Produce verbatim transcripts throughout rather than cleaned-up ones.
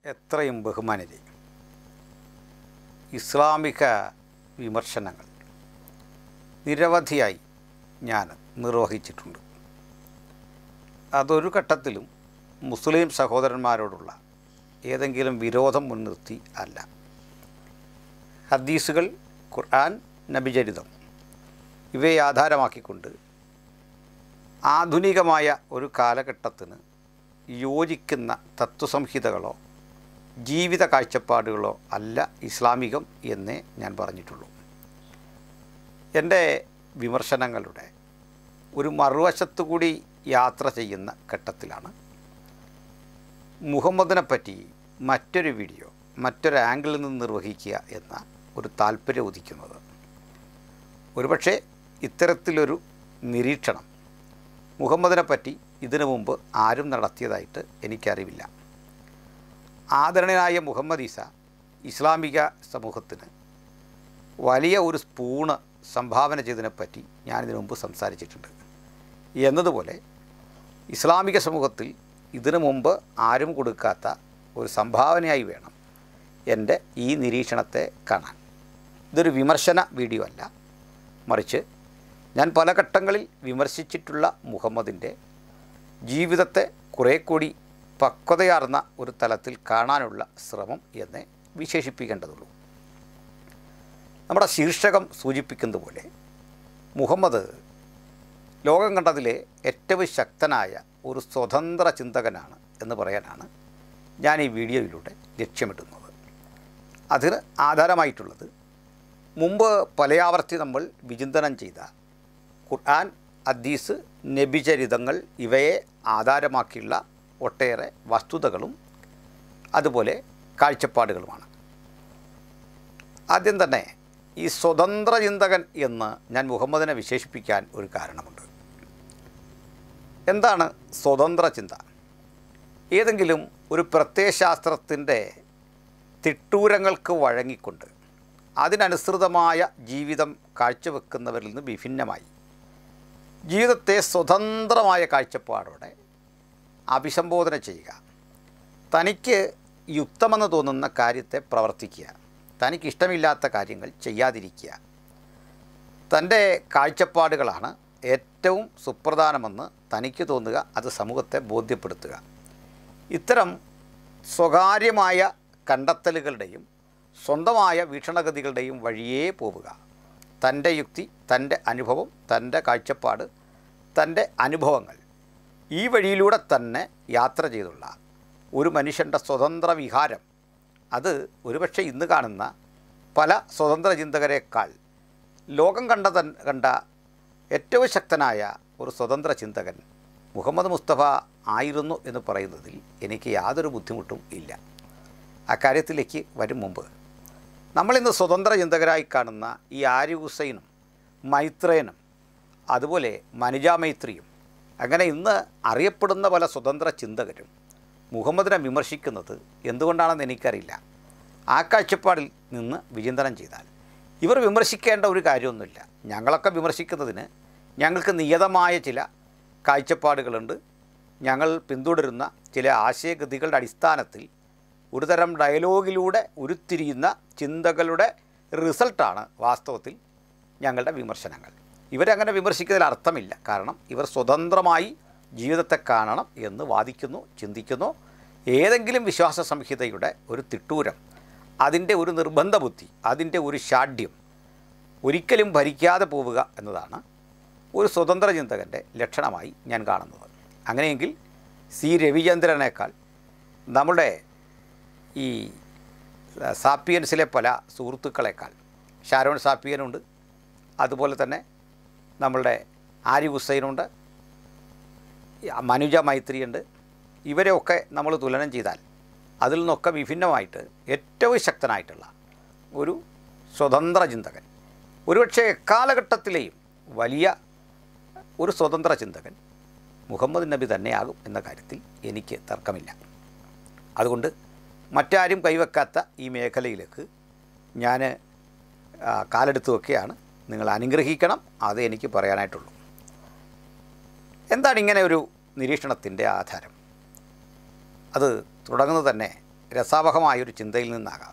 എത്രയും ബഹുമാനരെ, ഇസ്ലാമിക വിമർശനങ്ങൾ നിരവധിയായി ഞാൻ നിർവഹിച്ചിട്ടുണ്ട്. അതൊരു ഘട്ടത്തിലും മുസ്ലിം സഹോദരന്മാരോടുള്ള ഏതെങ്കിലും വിരോധം മുൻനിർത്തി അല്ല. ഹദീസുകൾ, ഖുർആൻ, നബിചരിതം ഇവയെ ആധാരമാക്കിക്കൊണ്ട് ആധുനികമായ ഒരു കാലഘട്ടത്തിന് യോജിക്കുന്ന തത്വസംഹിതകളോ ജീവിത കാഴ്ചപ്പാടുകളോ അല്ല ഇസ്ലാമികം എന്നേ ഞാൻ പറഞ്ഞിട്ടുള്ളൂ. എൻ്റെ വിമർശനങ്ങളുടെ ഒരു മറുവശത്തു കൂടി യാത്ര ചെയ്യുന്ന ഘട്ടത്തിലാണ് മുഹമ്മദിനെ പറ്റി മറ്റൊരു വീഡിയോ മറ്റൊരു ആംഗിളിൽ നിന്ന് നിർവഹിക്കുക എന്ന ഒരു താല്പര്യം ഉദിക്കുന്നത്. ഒരുപക്ഷെ ഇത്തരത്തിലൊരു നിരീക്ഷണം മുഹമ്മദിനെ പറ്റി ഇതിനു മുമ്പ് ആരും നടത്തിയതായിട്ട് എനിക്കറിവില്ല. ആദരണീയനായ മുഹമ്മദ് ഈസ ഇസ്ലാമിക സമൂഹത്തിന് വലിയ ഒരു സ്പൂണ് സംഭാവന ചെയ്തതിനെപ്പറ്റി ഞാനിതിനു മുമ്പ് സംസാരിച്ചിട്ടുണ്ട്. എന്നതുപോലെ ഇസ്ലാമിക സമൂഹത്തിൽ ഇതിനു മുമ്പ് ആരും കൊടുക്കാത്ത ഒരു സംഭാവനയായി വേണം എൻ്റെ ഈ നിരീക്ഷണത്തെ കാണാൻ. ഇതൊരു വിമർശന വീഡിയോ അല്ല, മറിച്ച് ഞാൻ പല ഘട്ടങ്ങളിൽ വിമർശിച്ചിട്ടുള്ള മുഹമ്മദിൻ്റെ ജീവിതത്തെ കുറേ കൂടി പക്വതയാർന്ന ഒരു തലത്തിൽ കാണാനുള്ള ശ്രമം എന്നേ വിശേഷിപ്പിക്കേണ്ടതുള്ളൂ. നമ്മുടെ ശീർഷകം സൂചിപ്പിക്കുന്നത് പോലെ മുഹമ്മദ് ലോകം കണ്ടതിലെ ഏറ്റവും ശക്തനായ ഒരു സ്വതന്ത്ര ചിന്തകനാണ് എന്ന് പറയാനാണ് ഞാൻ ഈ വീഡിയോയിലൂടെ ലക്ഷ്യമിടുന്നത്. അതിന് ആധാരമായിട്ടുള്ളത് മുമ്പ് പലയാവർത്തി നമ്മൾ വിചിന്തനം ചെയ്ത ഖുർആൻ, ഹദീസ്, നബിചരിതങ്ങൾ ഇവയെ ആധാരമാക്കിയുള്ള ഒട്ടേറെ വസ്തുതകളും അതുപോലെ കാഴ്ചപ്പാടുകളുമാണ്. ആദ്യം തന്നെ ഈ സ്വതന്ത്ര ചിന്തകൻ എന്ന് ഞാൻ മുഹമ്മദിനെ വിശേഷിപ്പിക്കാൻ ഒരു കാരണമുണ്ട്. എന്താണ് സ്വതന്ത്ര ചിന്ത? ഏതെങ്കിലും ഒരു പ്രത്യയശാസ്ത്രത്തിൻ്റെ തിട്ടൂരങ്ങൾക്ക് വഴങ്ങിക്കൊണ്ട് അതിനനുസൃതമായ ജീവിതം കാഴ്ചവെക്കുന്നവരിൽ നിന്ന് വിഭിന്നമായി ജീവിതത്തെ സ്വതന്ത്രമായ കാഴ്ചപ്പാടോടെ അഭിസംബോധന ചെയ്യുക, തനിക്ക് യുക്തമെന്ന് തോന്നുന്ന കാര്യത്തെ പ്രവർത്തിക്കുക, തനിക്കിഷ്ടമില്ലാത്ത കാര്യങ്ങൾ ചെയ്യാതിരിക്കുക, തൻ്റെ കാഴ്ചപ്പാടുകളാണ് ഏറ്റവും സുപ്രധാനമെന്ന് തനിക്ക് തോന്നുക, അത് സമൂഹത്തെ ബോധ്യപ്പെടുത്തുക. ഇത്തരം സ്വകാര്യമായ കണ്ടെത്തലുകളുടെയും സ്വന്തമായ വീക്ഷണഗതികളുടെയും വഴിയേ പോവുക. തൻ്റെ യുക്തി, തൻ്റെ അനുഭവം, തൻ്റെ കാഴ്ചപ്പാട്, തൻ്റെ അനുഭവങ്ങൾ ഈ വഴിയിലൂടെ തന്നെ യാത്ര ചെയ്തുള്ള ഒരു മനുഷ്യൻ്റെ സ്വതന്ത്ര വിഹാരം, അത് ഒരുപക്ഷെ ഇന്ന് കാണുന്ന പല സ്വതന്ത്ര ചിന്തകരെക്കാൾ ലോകം കണ്ട തൻ കണ്ട ഏറ്റവും ശക്തനായ ഒരു സ്വതന്ത്ര ചിന്തകൻ മുഹമ്മദ് മുസ്തഫ ആയിരുന്നു എന്ന് പറയുന്നതിൽ എനിക്ക് യാതൊരു ബുദ്ധിമുട്ടും ഇല്ല. അക്കാര്യത്തിലേക്ക് വരും മുമ്പ് നമ്മളിന്ന് സ്വതന്ത്ര ചിന്തകരായി കാണുന്ന ഈ ആര്യ ഹുസൈനും മൈത്രേനും അതുപോലെ മനുജ മൈത്രിയും അങ്ങനെ ഇന്ന് അറിയപ്പെടുന്ന പല സ്വതന്ത്ര ചിന്തകരും മുഹമ്മദിനെ വിമർശിക്കുന്നത് എന്തുകൊണ്ടാണെന്ന് എനിക്കറിയില്ല. ആ കാഴ്ചപ്പാടിൽ നിന്ന് വിചിന്തനം ചെയ്താൽ ഇവർ വിമർശിക്കേണ്ട ഒരു കാര്യമൊന്നുമില്ല. ഞങ്ങളൊക്കെ വിമർശിക്കുന്നതിന് ഞങ്ങൾക്ക് നിയതമായ ചില കാഴ്ചപ്പാടുകളുണ്ട്. ഞങ്ങൾ പിന്തുടരുന്ന ചില ആശയഗതികളുടെ അടിസ്ഥാനത്തിൽ ഒരുതരം ഡയലോഗിലൂടെ ഉരുത്തിരിയുന്ന ചിന്തകളുടെ റിസൾട്ടാണ് വാസ്തവത്തിൽ ഞങ്ങളുടെ വിമർശനങ്ങൾ. ഇവരങ്ങനെ വിമർശിക്കുന്നതിൽ അർത്ഥമില്ല. കാരണം ഇവർ സ്വതന്ത്രമായി ജീവിതത്തെ കാണണം എന്ന് വാദിക്കുന്നു, ചിന്തിക്കുന്നു. ഏതെങ്കിലും വിശ്വാസ സംഹിതയുടെ ഒരു തിട്ടൂരം, അതിൻ്റെ ഒരു നിർബന്ധ ബുദ്ധി, അതിൻ്റെ ഒരു ഷാഢ്യം ഒരിക്കലും ഭരിക്കാതെ പോവുക എന്നതാണ് ഒരു സ്വതന്ത്ര ചിന്തകൻ്റെ ലക്ഷണമായി ഞാൻ കാണുന്നത്. അങ്ങനെയെങ്കിൽ സി രവിചന്ദ്രനേക്കാൾ നമ്മുടെ ഈ സാപ്പിയൻസിലെ പല സുഹൃത്തുക്കളെക്കാൾ ഷാരോൺ സാപ്പിയനുണ്ട്, അതുപോലെ തന്നെ നമ്മളുടെ ആര്യ ഹുസൈനുണ്ട്, മനുജ മൈത്രിയുണ്ട്. ഇവരെയൊക്കെ നമ്മൾ തുലനം ചെയ്താൽ അതിൽ നിന്നൊക്കെ വിഭിന്നമായിട്ട് ഏറ്റവും ശക്തനായിട്ടുള്ള ഒരു സ്വതന്ത്ര ചിന്തകൻ, ഒരുപക്ഷെ എക്കാലഘട്ടത്തിലെയും വലിയ ഒരു സ്വതന്ത്ര ചിന്തകൻ മുഹമ്മദ് നബി തന്നെയാകും എന്ന കാര്യത്തിൽ എനിക്ക് തർക്കമില്ല. അതുകൊണ്ട് മറ്റാരും കൈവെക്കാത്ത ഈ മേഖലയിലേക്ക് ഞാൻ കാലെടുത്ത് വെക്കുകയാണ്. നിങ്ങൾ അനുഗ്രഹിക്കണം, അതേ എനിക്ക് പറയാനായിട്ടുള്ളൂ. എന്താണ് ഇങ്ങനെ ഒരു നിരീക്ഷണത്തിൻ്റെ ആധാരം? അത് തുടങ്ങുന്നത് തന്നെ രസാവഹമായൊരു ചിന്തയിൽ നിന്നാകാം.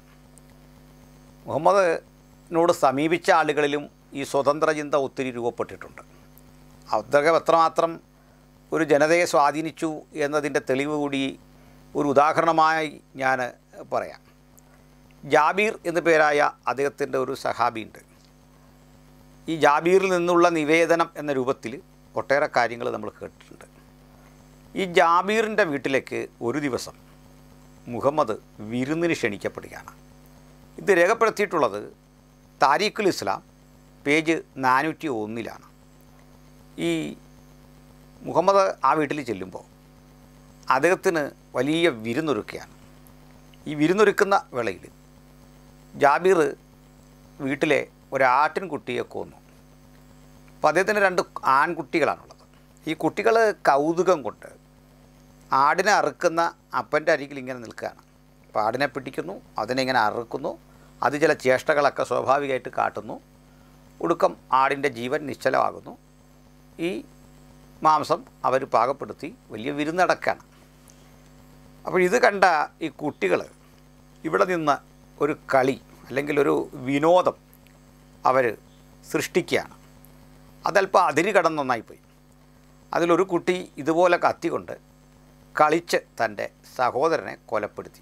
മുഹമ്മദിനോട് സമീപിച്ച ആളുകളിലും ഈ സ്വതന്ത്ര ചിന്ത ഒത്തിരി രൂപപ്പെട്ടിട്ടുണ്ട്. അദ്ദേഹം എത്രമാത്രം ഒരു ജനതയെ സ്വാധീനിച്ചു എന്നതിൻ്റെ തെളിവ് കൂടി ഒരു ഉദാഹരണമായി ഞാൻ പറയാം. ജാബീർ എന്നു പേരായ അദ്ദേഹത്തിൻ്റെ ഒരു സഹാബിയുണ്ട്. ഈ ജാബീറിൽ നിന്നുള്ള നിവേദനം എന്ന രൂപത്തിൽ ഒട്ടേറെ കാര്യങ്ങൾ നമ്മൾ കേട്ടിട്ടുണ്ട്. ഈ ജാബീറിൻ്റെ വീട്ടിലേക്ക് ഒരു ദിവസം മുഹമ്മദ് വിരുന്നിന് ക്ഷണിക്കപ്പെടുകയാണ്. ഇത് രേഖപ്പെടുത്തിയിട്ടുള്ളത് താരീഖുൽ ഇസ്ലാം പേജ് നാനൂറ്റി ഒന്നിലാണ്. ഈ മുഹമ്മദ് ആ വീട്ടിൽ ചെല്ലുമ്പോൾ അദ്ദേഹത്തിന് വലിയ വിരുന്നൊരുക്കുകയാണ്. ഈ വിരുന്നൊരുക്കുന്ന വേളയിൽ ജാബീർ വീട്ടിലെ ഒരാട്ടിൻകുട്ടിയെ കൊന്നു. അപ്പോൾ അദ്ദേഹത്തിന് രണ്ട് ആൺകുട്ടികളാണുള്ളത്. ഈ കുട്ടികൾ കൗതുകം കൊണ്ട് ആടിനെ അറുക്കുന്ന അപ്പൻ്റെ അരികിൽ ഇങ്ങനെ നിൽക്കുകയാണ്. അപ്പോൾ ആടിനെ പിടിക്കുന്നു, അതിനെ ഇങ്ങനെ അറുക്കുന്നു, അത് ചില ചേഷ്ടകളൊക്കെ സ്വാഭാവികമായിട്ട് കാട്ടുന്നു. ഒടുക്കം ആടിൻ്റെ ജീവൻ നിശ്ചലമാകുന്നു. ഈ മാംസം അവർ പാകപ്പെടുത്തി വലിയ വിരുന്നടക്കാണ്. അപ്പോൾ ഇത് കണ്ട ഈ കുട്ടികൾ ഇവിടെ നിന്ന് ഒരു കളി അല്ലെങ്കിൽ ഒരു വിനോദം അവർ സൃഷ്ടിക്കുകയാണ്. അതല്പം അതിര് കടന്നൊന്നായിപ്പോയി. അതിലൊരു കുട്ടി ഇതുപോലെ കത്തിക്കൊണ്ട് കളിച്ച് തൻ്റെ സഹോദരനെ കൊലപ്പെടുത്തി.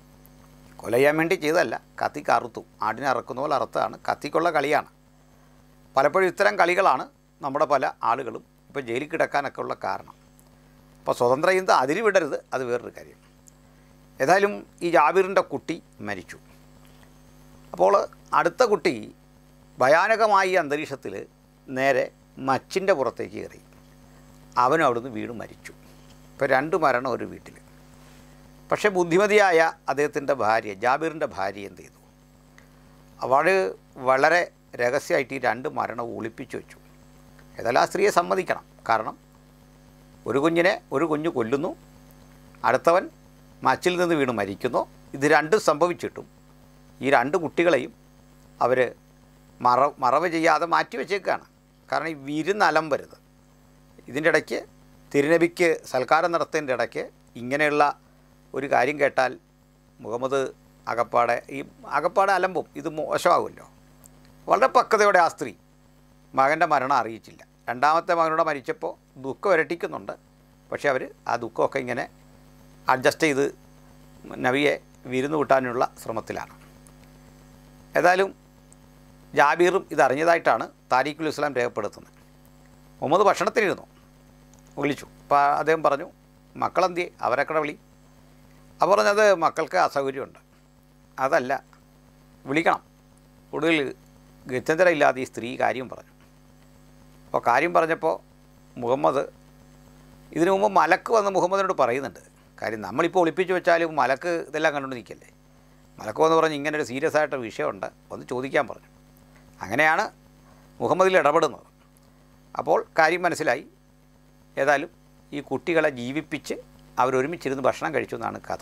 കൊല ചെയ്യാൻ വേണ്ടി ചെയ്തതല്ല, കത്തിക്ക് അറുത്തു. ആടിനെ അറുക്കുന്ന പോലെ അറുത്താണ്. കത്തിക്കുള്ള കളിയാണ്. പലപ്പോഴും ഇത്തരം കളികളാണ് നമ്മുടെ പല ആളുകളും ഇപ്പോൾ ജയിലിൽ കിടക്കാനൊക്കെ ഉള്ള കാരണം. അപ്പോൾ സ്വതന്ത്ര ചിന്ത അതിര് വിടരുത്, അത് വേറൊരു കാര്യം. ഏതായാലും ഈ ജാബീറിൻ്റെ കുട്ടി മരിച്ചു. അപ്പോൾ അടുത്ത കുട്ടി ഭയാനകമായി അന്തരീക്ഷത്തിൽ നേരെ മച്ചിൻ്റെ പുറത്തേക്ക് കയറി. അവനും അവിടുന്ന് വീണ് മരിച്ചു. ഇപ്പോൾ രണ്ട് മരണം ഒരു വീട്ടിൽ. പക്ഷേ ബുദ്ധിമതിയായ അദ്ദേഹത്തിൻ്റെ ഭാര്യ, ജാബീറിൻ്റെ ഭാര്യ എന്ത് ചെയ്തു? അവൾ വളരെ രഹസ്യമായിട്ട് ഈ രണ്ട് മരണവും ഒളിപ്പിച്ചു വെച്ചു. ഏതായാലും ആ സ്ത്രീയെ സമ്മതിക്കണം. കാരണം ഒരു കുഞ്ഞിനെ ഒരു കുഞ്ഞ് കൊല്ലുന്നു, അടുത്തവൻ മച്ചിൽ നിന്ന് വീണ് മരിക്കുന്നു. ഇത് രണ്ടും സംഭവിച്ചിട്ടും ഈ രണ്ട് കുട്ടികളെയും അവർ മറ മറവ് ചെയ്യാതെ മാറ്റി വെച്ചേക്കാണ്. കാരണം ഈ വിരുന്നലമ്പരുത്. ഇതിൻ്റെ ഇടയ്ക്ക് തിരുനബിക്ക് സൽക്കാരം നടത്തുന്നതിൻ്റെ ഇടയ്ക്ക് ഇങ്ങനെയുള്ള ഒരു കാര്യം കേട്ടാൽ മുഹമ്മദ് അകപ്പാടെ ഈ അകപ്പാടെ അലമ്പും. ഇത് മോശമാകുമല്ലോ. വളരെ പക്വതയോടെ ആ സ്ത്രീ മകൻ്റെ മരണം അറിയിച്ചില്ല. രണ്ടാമത്തെ മകനോട് മരിച്ചപ്പോൾ ദുഃഖം ഇരട്ടിക്കുന്നുണ്ട്. പക്ഷേ അവർ ആ ദുഃഖമൊക്കെ ഇങ്ങനെ അഡ്ജസ്റ്റ് ചെയ്ത് നബിയെ വിരുന്ന് കൂട്ടാനുള്ള ശ്രമത്തിലാണ്. ഏതായാലും ജാബീറും ഇതറിഞ്ഞതായിട്ടാണ് താരീഖുൽ ഇസ്ലാം രേഖപ്പെടുത്തുന്നത്. മുഹമ്മദ് ഭക്ഷണത്തിനിരുന്നു, വിളിച്ചു. അപ്പോൾ അദ്ദേഹം പറഞ്ഞു, മക്കളെന്തിയെ? അവരൊക്കെ വിളി. അപ്പോൾ പറഞ്ഞത് മക്കൾക്ക് അസൗകര്യമുണ്ട്. അതല്ല, വിളിക്കണം. ഒടുവിൽ ഗത്യന്തരമില്ലാതെ ഈ സ്ത്രീ കാര്യം പറഞ്ഞു. അപ്പോൾ കാര്യം പറഞ്ഞപ്പോൾ മുഹമ്മദ് ഇതിനു മുമ്പ് മലക്ക് വന്ന് മുഹമ്മദിനോട് പറയുന്നുണ്ട്. കാര്യം നമ്മളിപ്പോൾ ഒളിപ്പിച്ച് വെച്ചാലും മലക്ക് ഇതെല്ലാം കണ്ടുകൊണ്ട് നിൽക്കല്ലേ. മലക്ക് വന്ന് പറഞ്ഞ് ഇങ്ങനെ ഒരു സീരിയസ് ആയിട്ട് വിഷയമുണ്ട്, ഒന്ന് ചോദിക്കാൻ പറഞ്ഞു. അങ്ങനെയാണ് മുഹമ്മദിൽ ഇടപെടുന്നത്. അപ്പോൾ കാര്യം മനസ്സിലായി. ഏതായാലും ഈ കുട്ടികളെ ജീവിപ്പിച്ച് അവരൊരുമിച്ചിരുന്ന് ഭക്ഷണം കഴിച്ചു എന്നാണ് കഥ.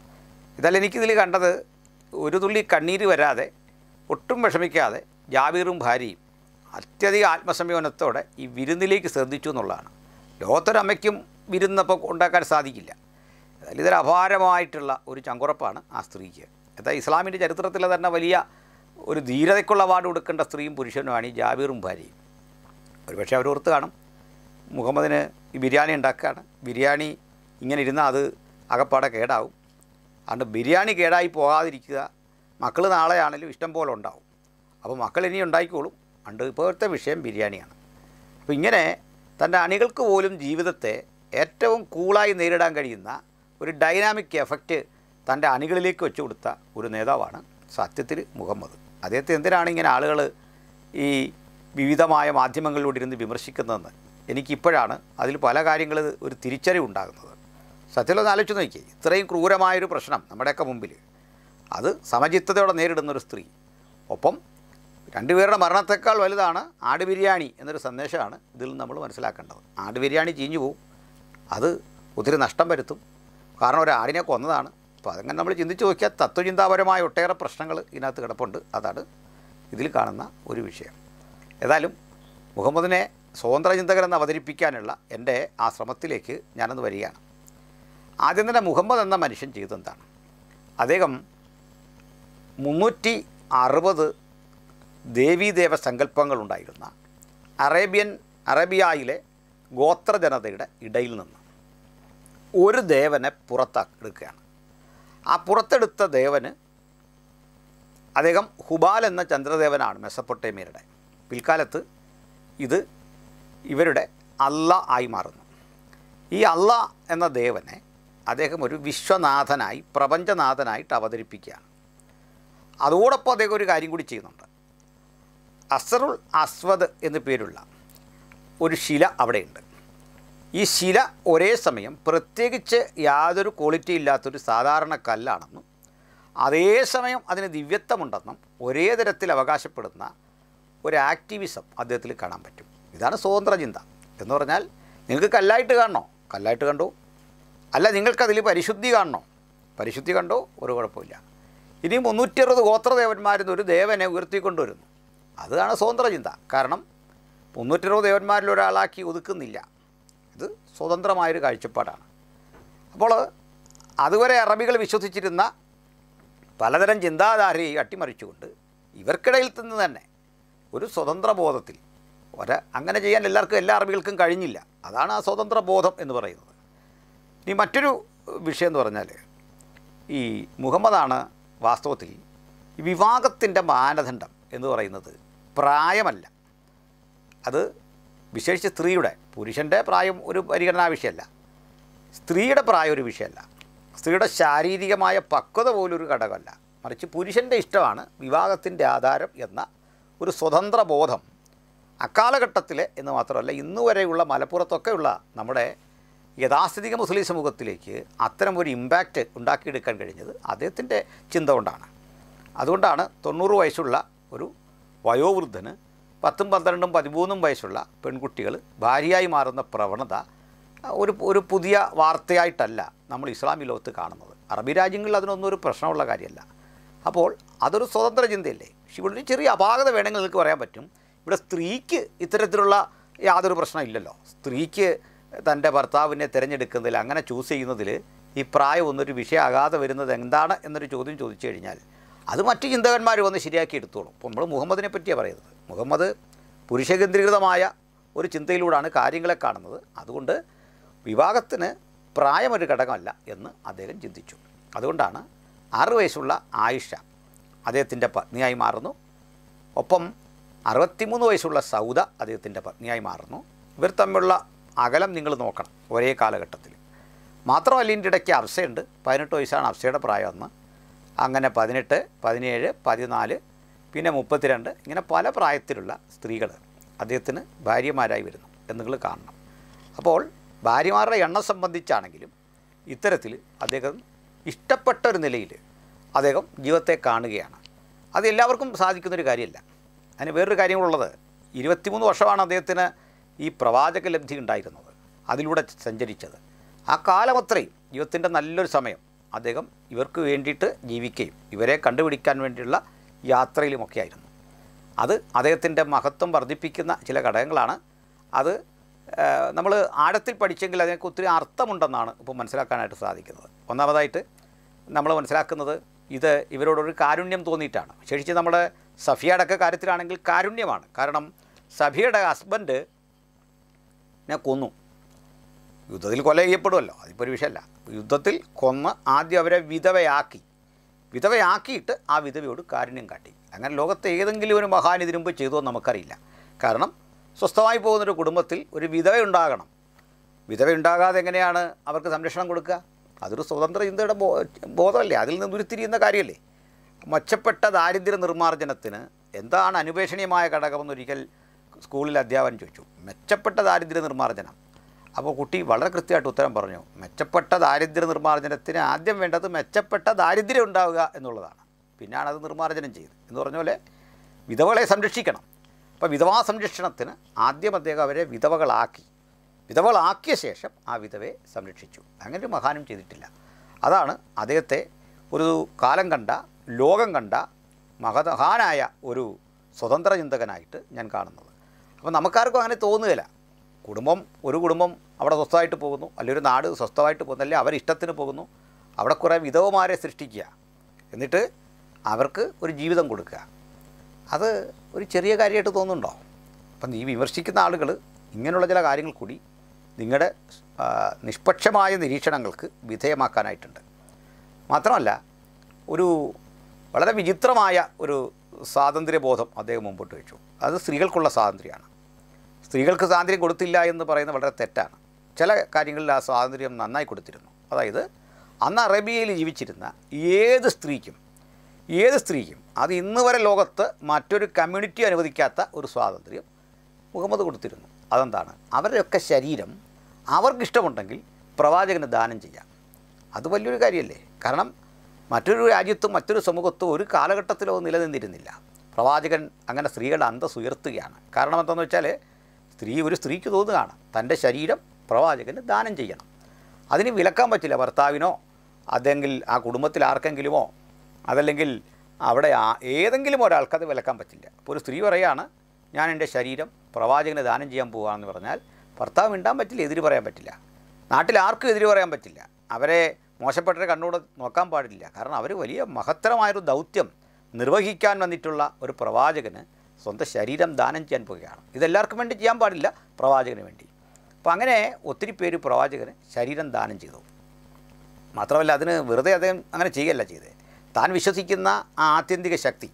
ഇതല്ല എനിക്കിതിൽ കണ്ടത്, ഒരു തുള്ളി കണ്ണീര് വരാതെ ഒട്ടും വിഷമിക്കാതെ ജാബീറും ഭാര്യയും അത്യധികം ആത്മസംയമനത്തോടെ ഈ വിരുന്നിലേക്ക് ശ്രദ്ധിച്ചു എന്നുള്ളതാണ്. ലോകത്തൊരമ്മയ്ക്കും വിരുന്നപ്പോൾ ഉണ്ടാക്കാൻ സാധിക്കില്ല. അതായത് ഇതൊരു അപാരമായിട്ടുള്ള ഒരു ചങ്കുറപ്പാണ് ആ സ്ത്രീക്ക്. അതായത് ഇസ്ലാമിൻ്റെ ചരിത്രത്തിലെ തന്നെ വലിയ ഒരു ധീരതയ്ക്കുള്ള അവാർഡ് കൊടുക്കേണ്ട സ്ത്രീയും പുരുഷനുമാണ് ഈ ജാബീറും ഭാര്യയും. ഒരുപക്ഷെ അവരോർത്ത് കാണും മുഹമ്മദിന് ഈ ബിരിയാണി ഉണ്ടാക്കുകയാണ്. ബിരിയാണി ഇങ്ങനെ ഇരുന്നാൽ അത് അകപ്പാടെ കേടാവും. അതുകൊണ്ട് ബിരിയാണി കേടായി പോകാതിരിക്കുക. മക്കൾ നാളെയാണെങ്കിലും ഇഷ്ടം പോലെ ഉണ്ടാവും. അപ്പോൾ മക്കൾ ഇനി ഉണ്ടായിക്കോളും. അതുകൊണ്ട് ഇപ്പോഴത്തെ വിഷയം ബിരിയാണിയാണ്. അപ്പോൾ ഇങ്ങനെ തൻ്റെ അണികൾക്ക് പോലും ജീവിതത്തെ ഏറ്റവും കൂളായി നേരിടാൻ കഴിയുന്ന ഒരു ഡൈനാമിക് എഫക്റ്റ് തൻ്റെ അണികളിലേക്ക് വെച്ചു കൊടുത്ത ഒരു നേതാവാണ് സത്യത്തിൽ മുഹമ്മദ്. അദ്ദേഹത്തെ എന്തിനാണ് ഇങ്ങനെ ആളുകൾ ഈ വിവിധമായ മാധ്യമങ്ങളിലൂടെ ഇരുന്ന് വിമർശിക്കുന്നതെന്ന് എനിക്കിപ്പോഴാണ് അതിൽ പല കാര്യങ്ങൾ ഒരു തിരിച്ചറിവുണ്ടാകുന്നത്. സത്യത്തിൽ ആലോചിച്ച് നോക്കിയേ, ഇത്രയും ക്രൂരമായൊരു പ്രശ്നം നമ്മുടെയൊക്കെ മുമ്പിൽ അത് സമചിത്തതയോടെ നേരിടുന്നൊരു സ്ത്രീ. ഒപ്പം രണ്ടുപേരുടെ മരണത്തെക്കാൾ വലുതാണ് ആട് ബിരിയാണി എന്നൊരു സന്ദേശമാണ് ഇതിൽ നമ്മൾ മനസ്സിലാക്കേണ്ടത്. ആട് ബിരിയാണി ചീഞ്ഞു പോവും, അത് ഒത്തിരി നഷ്ടം വരുത്തും. കാരണം ഒരു ആടിനെ കൊന്നതാണ്. അപ്പോൾ അതങ്ങനെ നമ്മൾ ചിന്തിച്ച് നോക്കിയാൽ തത്വചിന്താപരമായ ഒട്ടേറെ പ്രശ്നങ്ങൾ ഇതിനകത്ത് കിടപ്പുണ്ട്. അതാണ് ഇതിൽ കാണുന്ന ഒരു വിഷയം. ഏതായാലും മുഹമ്മദിനെ സ്വതന്ത്ര ചിന്തകരെന്ന് അവതരിപ്പിക്കാനുള്ള എൻ്റെ ആ ശ്രമത്തിലേക്ക് ഞാനൊന്ന് വരികയാണ്. ആദ്യം തന്നെ മുഹമ്മദ് എന്ന മനുഷ്യൻ ചെയ്തെന്താണ്? അദ്ദേഹം മുന്നൂറ്റി അറുപത് ദേവീദേവ സങ്കല്പങ്ങളുണ്ടായിരുന്ന അറേബ്യൻ അറേബ്യയിലെ ഗോത്രജനതയുടെ ഇടയിൽ നിന്ന് ഒരു ദേവനെ പുറത്തെടുക്കുകയാണ്. ആ പുറത്തെടുത്ത ദേവന് അദ്ദേഹം ഹുബാൽ എന്ന ചന്ദ്രദേവനാണ് മെസപ്പൊട്ടേമിയരുടെ. പിൽക്കാലത്ത് ഇത് ഇവരുടെ അല്ല ആയി മാറുന്നു. ഈ അല്ല എന്ന ദേവനെ അദ്ദേഹം ഒരു വിശ്വനാഥനായി പ്രപഞ്ചനാഥനായിട്ട് അവതരിപ്പിക്കുകയാണ്. അതോടൊപ്പം അദ്ദേഹം ഒരു കാര്യം കൂടി ചെയ്യുന്നുണ്ട്. അസറുൽ അസ്വദ് എന്നു പേരുള്ള ഒരു ശില അവിടെയുണ്ട്. ഈ ശില ഒരേ സമയം പ്രത്യേകിച്ച് യാതൊരു ക്വാളിറ്റി ഇല്ലാത്തൊരു സാധാരണ കല്ലാണെന്നും അതേസമയം അതിന് ദിവ്യത്വമുണ്ടെന്നും ഒരേ തരത്തിൽ അവകാശപ്പെടുന്ന ഒരു ആക്ടിവിസം അദ്ദേഹത്തിൽ കാണാൻ പറ്റും. ഇതാണ് സ്വതന്ത്ര ചിന്ത എന്ന് പറഞ്ഞാൽ, നിങ്ങൾക്ക് കല്ലായിട്ട് കാണണോ, കല്ലായിട്ട് കണ്ടോ. അല്ല, നിങ്ങൾക്കതിൽ പരിശുദ്ധി കാണണോ, പരിശുദ്ധി കണ്ടോ, ഒരു കുഴപ്പമില്ല. ഇനി മുന്നൂറ്റി അറുപത് ഗോത്രദേവന്മാരിൽ ഒരു ദേവനെ ഉയർത്തിക്കൊണ്ടുവരുന്നു. അതാണ് സ്വതന്ത്ര ചിന്ത. കാരണം മുന്നൂറ്റി അറുപത് ദേവന്മാരിൽ ഒരാളാക്കി ഒതുക്കുന്നില്ല. ഇത് സ്വതന്ത്രമായൊരു കാഴ്ചപ്പാടാണ്. അപ്പോൾ അതുവരെ അറബികൾ വിശ്വസിച്ചിരുന്ന പലതരം ചിന്താധാരയെ അട്ടിമറിച്ചുകൊണ്ട് ഇവർക്കിടയിൽ നിന്ന് തന്നെ ഒരു സ്വതന്ത്ര ബോധത്തിൽ ഒര അങ്ങനെ ചെയ്യാൻ എല്ലാവർക്കും എല്ലാ അറബികൾക്കും കഴിഞ്ഞില്ല. അതാണ് ആ സ്വതന്ത്ര ബോധം എന്ന് പറയുന്നത്. ഇനി മറ്റൊരു വിഷയം എന്ന് പറഞ്ഞാൽ, ഈ മുഹമ്മദാണ് വാസ്തവത്തിൽ ഈ വിവാഹത്തിൻ്റെ മാനദണ്ഡം എന്ന് പറയുന്നത് പ്രായമല്ല. അത് വിശേഷിച്ച് സ്ത്രീയുടെ, പുരുഷൻ്റെ പ്രായം ഒരു പരിഗണനാ വിഷയമല്ല, സ്ത്രീയുടെ പ്രായം ഒരു വിഷയമല്ല, സ്ത്രീയുടെ ശാരീരികമായ പക്വത പോലൊരു ഘടകമല്ല. മറിച്ച് പുരുഷൻ്റെ ഇഷ്ടമാണ് വിവാഹത്തിൻ്റെ ആധാരം എന്ന ഒരു സ്വതന്ത്ര ബോധം അക്കാലഘട്ടത്തിലെ എന്ന് മാത്രമല്ല ഇന്നുവരെയുള്ള മലപ്പുറത്തൊക്കെയുള്ള നമ്മുടെ യഥാസ്ഥിതിക മുസ്ലിം സമൂഹത്തിലേക്ക് അത്തരം ഒരു ഇമ്പാക്റ്റ് ഉണ്ടാക്കിയെടുക്കാൻ കഴിഞ്ഞത് അദ്ദേഹത്തിൻ്റെ ചിന്ത കൊണ്ടാണ്. അതുകൊണ്ടാണ് തൊണ്ണൂറ് വയസ്സുള്ള ഒരു വയോവൃദ്ധന് പത്തും പന്ത്രണ്ടും പതിമൂന്നും വയസ്സുള്ള പെൺകുട്ടികൾ ഭാര്യയായി മാറുന്ന പ്രവണത ഒരു ഒരു പുതിയ വാർത്തയായിട്ടല്ല നമ്മൾ ഇസ്ലാമി ലോകത്ത് കാണുന്നത്. അറബി രാജ്യങ്ങളിൽ അതിനൊന്നും ഒരു പ്രശ്നമുള്ള കാര്യമല്ല. അപ്പോൾ അതൊരു സ്വതന്ത്ര ചിന്തയല്ലേ. പക്ഷേ ഇവിടെ ഒരു ചെറിയ അപാകത വേണമെങ്കിൽ നിങ്ങൾക്ക് പറയാൻ പറ്റും. ഇവിടെ സ്ത്രീക്ക് ഇത്തരത്തിലുള്ള യാതൊരു പ്രശ്നമില്ലല്ലോ. സ്ത്രീക്ക് തൻ്റെ ഭർത്താവിനെ തിരഞ്ഞെടുക്കുന്നതിൽ, അങ്ങനെ ചൂസ് ചെയ്യുന്നതിൽ ഈ പ്രായം ഒന്നൊരു വിഷയമാകാതെ വരുന്നത് എന്താണ് എന്നൊരു ചോദ്യം ചോദിച്ചു കഴിഞ്ഞാൽ അത് മറ്റു ചിന്തകന്മാർ വന്ന് ശരിയാക്കി എടുത്തോളും. ഇപ്പോൾ നമ്മൾ മുഹമ്മദിനെ പറ്റിയാണ് പറയുന്നത്. മുഹമ്മദ് പുരുഷകേന്ദ്രീകൃതമായ ഒരു ചിന്തയിലൂടെയാണ് കാര്യങ്ങളെ കാണുന്നത്. അതുകൊണ്ട് വിവാഹത്തിന് പ്രായമൊരു ഘടകമല്ല എന്ന് അദ്ദേഹം ചിന്തിച്ചു. അതുകൊണ്ടാണ് ആറ് വയസ്സുള്ള ആയിഷ അദ്ദേഹത്തിൻ്റെ പത്നിയായി മാറുന്നു. ഒപ്പം അറുപത്തിമൂന്ന് വയസ്സുള്ള സൗദ അദ്ദേഹത്തിൻ്റെ പത്നിയായി മാറുന്നു. ഇവർ തമ്മിലുള്ള അകലം നിങ്ങൾ നോക്കണം ഒരേ കാലഘട്ടത്തിൽ. മാത്രമല്ല ഇതിൻ്റെ ഇടയ്ക്ക് അഫ്സയുണ്ട്. പതിനെട്ട് വയസ്സാണ് അഫ്സയുടെ പ്രായം അന്ന്. അങ്ങനെ പതിനെട്ട്, പതിനേഴ്, പതിനാല്, പിന്നെ മുപ്പത്തിരണ്ട്, ഇങ്ങനെ പല പ്രായത്തിലുള്ള സ്ത്രീകൾ അദ്ദേഹത്തിന് ഭാര്യമാരായി വരുന്നു എന്ന് നിങ്ങൾ കാണണം. അപ്പോൾ ഭാര്യമാരുടെ എണ്ണം സംബന്ധിച്ചാണെങ്കിലും ഇത്തരത്തിൽ അദ്ദേഹം ഇഷ്ടപ്പെട്ട ഒരു നിലയിൽ അദ്ദേഹം ജീവിതത്തെ കാണുകയാണ്. അത് എല്ലാവർക്കും സാധിക്കുന്നൊരു കാര്യമല്ല. അതിന് വേറൊരു കാര്യങ്ങളുള്ളത്, ഇരുപത്തിമൂന്ന് വർഷമാണ് അദ്ദേഹത്തിന് ഈ പ്രവാചക ലബ്ധി ഉണ്ടായിരുന്നത്, അതിലൂടെ സഞ്ചരിച്ചത്. ആ കാലമത്രയും ജീവിതത്തിൻ്റെ നല്ലൊരു സമയം അദ്ദേഹം ഇവർക്ക് വേണ്ടിയിട്ട് ജീവിക്കുകയും ഇവരെ കണ്ടുപിടിക്കാൻ വേണ്ടിയുള്ള യാത്രയിലുമൊക്കെ ആയിരുന്നു. അത് അദ്ദേഹത്തിൻ്റെ മഹത്വം വർദ്ധിപ്പിക്കുന്ന ചില ഘടകങ്ങളാണ്. അത് നമ്മൾ ആഴത്തിൽ പഠിച്ചെങ്കിൽ അതിനൊക്കെ ഒത്തിരി അർത്ഥമുണ്ടെന്നാണ് ഇപ്പോൾ മനസ്സിലാക്കാനായിട്ട് സാധിക്കുന്നത്. ഒന്നാമതായിട്ട് നമ്മൾ മനസ്സിലാക്കുന്നത് ഇത് ഇവരോടൊരു കാരുണ്യം തോന്നിയിട്ടാണ്. വിശേഷിച്ച് നമ്മുടെ സഫിയയുടെ ഒക്കെ കാര്യത്തിലാണെങ്കിൽ കാരുണ്യമാണ്. കാരണം സഫിയയുടെ ഹസ്ബൻഡ് എന്നെ കൊന്നു. യുദ്ധത്തിൽ കൊല ചെയ്യപ്പെടുമല്ലോ, അതിപ്പോൾ ഒരു വിഷയമല്ല. യുദ്ധത്തിൽ കൊന്ന് ആദ്യം അവരെ വിധവയാക്കി. വിധവയാക്കിയിട്ട് ആ വിധവയോട് കാരുണ്യം കാട്ടി. അങ്ങനെ ലോകത്തെ ഏതെങ്കിലും ഒരു മഹാൻ ഇതിനു മുമ്പ് ചെയ്തോ നമുക്കറിയില്ല. കാരണം സ്വസ്ഥമായി പോകുന്നൊരു കുടുംബത്തിൽ ഒരു വിധവ ഉണ്ടാകണം. വിധവ ഉണ്ടാകാതെ എങ്ങനെയാണ് അവർക്ക് സംരക്ഷണം കൊടുക്കുക? അതൊരു സ്വതന്ത്ര ചിന്തയുടെ ബോ ബോധമല്ലേ, അതിൽ നിന്ന് ഉരുത്തിരിയുന്ന കാര്യമല്ലേ. മെച്ചപ്പെട്ട ദാരിദ്ര്യ നിർമ്മാർജ്ജനത്തിന് എന്താണ് അനുപേക്ഷണീയമായ ഘടകമെന്നൊരിക്കൽ സ്കൂളിൽ അധ്യാപകൻ ചോദിച്ചു. മെച്ചപ്പെട്ട ദാരിദ്ര്യ നിർമ്മാർജ്ജനം. അപ്പോൾ കുട്ടി വളരെ കൃത്യമായിട്ട് ഉത്തരം പറഞ്ഞു. മെച്ചപ്പെട്ട ദാരിദ്ര്യ നിർമ്മാർജ്ജനത്തിന് ആദ്യം വേണ്ടത് മെച്ചപ്പെട്ട ദാരിദ്ര്യം ഉണ്ടാവുക എന്നുള്ളതാണ്. പിന്നെയാണ് അത് നിർമ്മാർജ്ജനം ചെയ്ത് എന്ന് പറഞ്ഞ പോലെ വിധവകളെ സംരക്ഷിക്കണം. അപ്പോൾ വിധവാ സംരക്ഷണത്തിന് ആദ്യം അദ്ദേഹം അവരെ വിധവകളാക്കി. വിധവകളാക്കിയ ശേഷം ആ വിധവയെ സംരക്ഷിച്ചു. അങ്ങനെ ഒരു മഹാനും ചെയ്തിട്ടില്ല. അതാണ് അദ്ദേഹത്തെ ഒരു കാലം കണ്ട, ലോകം കണ്ട മഹതഹാനായ ഒരു സ്വതന്ത്ര ചിന്തകനായിട്ട് ഞാൻ കാണുന്നത്. അപ്പോൾ നമുക്കാർക്കും അങ്ങനെ തോന്നുകയില്ല. കുടുംബം ഒരു കുടുംബം അവിടെ സ്വസ്ഥമായിട്ട് പോകുന്നു, അല്ലെങ്കിൽ ഒരു നാട് സ്വസ്ഥമായിട്ട് പോകുന്നു, അല്ലെങ്കിൽ അവരിഷ്ടത്തിന് പോകുന്നു. അവിടെ കുറേ വിധവമാരെ സൃഷ്ടിക്കുക, എന്നിട്ട് അവർക്ക് ഒരു ജീവിതം കൊടുക്കുക. അത് ഒരു ചെറിയ കാര്യമായിട്ട് തോന്നുന്നുണ്ടോ? അപ്പം ഈ വിമർശിക്കുന്ന ആളുകൾ ഇങ്ങനെയുള്ള ചില കാര്യങ്ങൾ കൂടി നിങ്ങളുടെ നിഷ്പക്ഷമായ നിരീക്ഷണങ്ങൾക്ക് വിധേയമാക്കാനായിട്ടുണ്ട്. മാത്രമല്ല, ഒരു വളരെ വിചിത്രമായ ഒരു സ്വാതന്ത്ര്യബോധം അദ്ദേഹം മുമ്പോട്ട് വെച്ചു. അത് സ്ത്രീകൾക്കുള്ള സ്വാതന്ത്ര്യമാണ്. സ്ത്രീകൾക്ക് സ്വാതന്ത്ര്യം കൊടുത്തില്ല എന്ന് പറയുന്നത് വളരെ തെറ്റാണ്. ചില കാര്യങ്ങളിൽ ആ സ്വാതന്ത്ര്യം നന്നായി കൊടുത്തിരുന്നു. അതായത് അന്ന് അറേബ്യയിൽ ജീവിച്ചിരുന്ന ഏത് സ്ത്രീക്കും ഏത് സ്ത്രീക്കും അത് ഇന്ന് വരെ ലോകത്ത് മറ്റൊരു കമ്മ്യൂണിറ്റി അനുവദിക്കാത്ത ഒരു സ്വാതന്ത്ര്യം മുഹമ്മദ് കൊടുത്തിരുന്നു. അതെന്താണ്? അവരുടെയൊക്കെ ശരീരം അവർക്കിഷ്ടമുണ്ടെങ്കിൽ പ്രവാചകന് ദാനം ചെയ്യാം. അത് വലിയൊരു കാര്യമല്ലേ? കാരണം മറ്റൊരു രാജ്യത്തും മറ്റൊരു സമൂഹത്തും ഒരു കാലഘട്ടത്തിലോ നിലനിന്നിരുന്നില്ല. പ്രവാചകൻ അങ്ങനെ സ്ത്രീകളുടെ അന്തസ്സ് ഉയർത്തുകയാണ്. കാരണം എന്താണെന്ന് വെച്ചാൽ, സ്ത്രീ ഒരു സ്ത്രീക്ക് തോന്നുകയാണ് തൻ്റെ ശരീരം പ്രവാചകന് ദാനം ചെയ്യണം. അതിന് വിലക്കാൻ പറ്റില്ല. ഭർത്താവിനോ അതെങ്കിൽ ആ കുടുംബത്തിൽ ആർക്കെങ്കിലുമോ അതല്ലെങ്കിൽ അവിടെ ഏതെങ്കിലും ഒരാൾക്ക് അത് വിലക്കാൻ പറ്റില്ല. അപ്പോൾ ഒരു സ്ത്രീ പറയുകയാണ്, ഞാൻ എൻ്റെ ശരീരം പ്രവാചകന് ദാനം ചെയ്യാൻ പോകുകയെന്ന് പറഞ്ഞാൽ ഭർത്താവ് മിണ്ടാൻ പറ്റില്ല, എതിര് പറയാൻ പറ്റില്ല. നാട്ടിൽ ആർക്കും എതിര് പറയാൻ പറ്റില്ല. അവരെ മോശപ്പെട്ട കണ്ണോട് നോക്കാൻ പാടില്ല. കാരണം അവർ വലിയ മഹത്തരമായൊരു ദൗത്യം നിർവഹിക്കാൻ വന്നിട്ടുള്ള ഒരു പ്രവാചകന് സ്വന്തം ശരീരം ദാനം ചെയ്യാൻ പോവുകയാണ്. ഇതെല്ലാവർക്കും വേണ്ടി ചെയ്യാൻ പാടില്ല, പ്രവാചകന് വേണ്ടി. അപ്പോൾ അങ്ങനെ ഒത്തിരി പേര് പ്രവാചകന് ശരീരം ദാനം ചെയ്തു. മാത്രമല്ല, അതിന് വെറുതെ അദ്ദേഹം അങ്ങനെ ചെയ്യുകയല്ല ചെയ്തത്. താൻ വിശ്വസിക്കുന്ന ആ ആത്യന്തിക ശക്തി,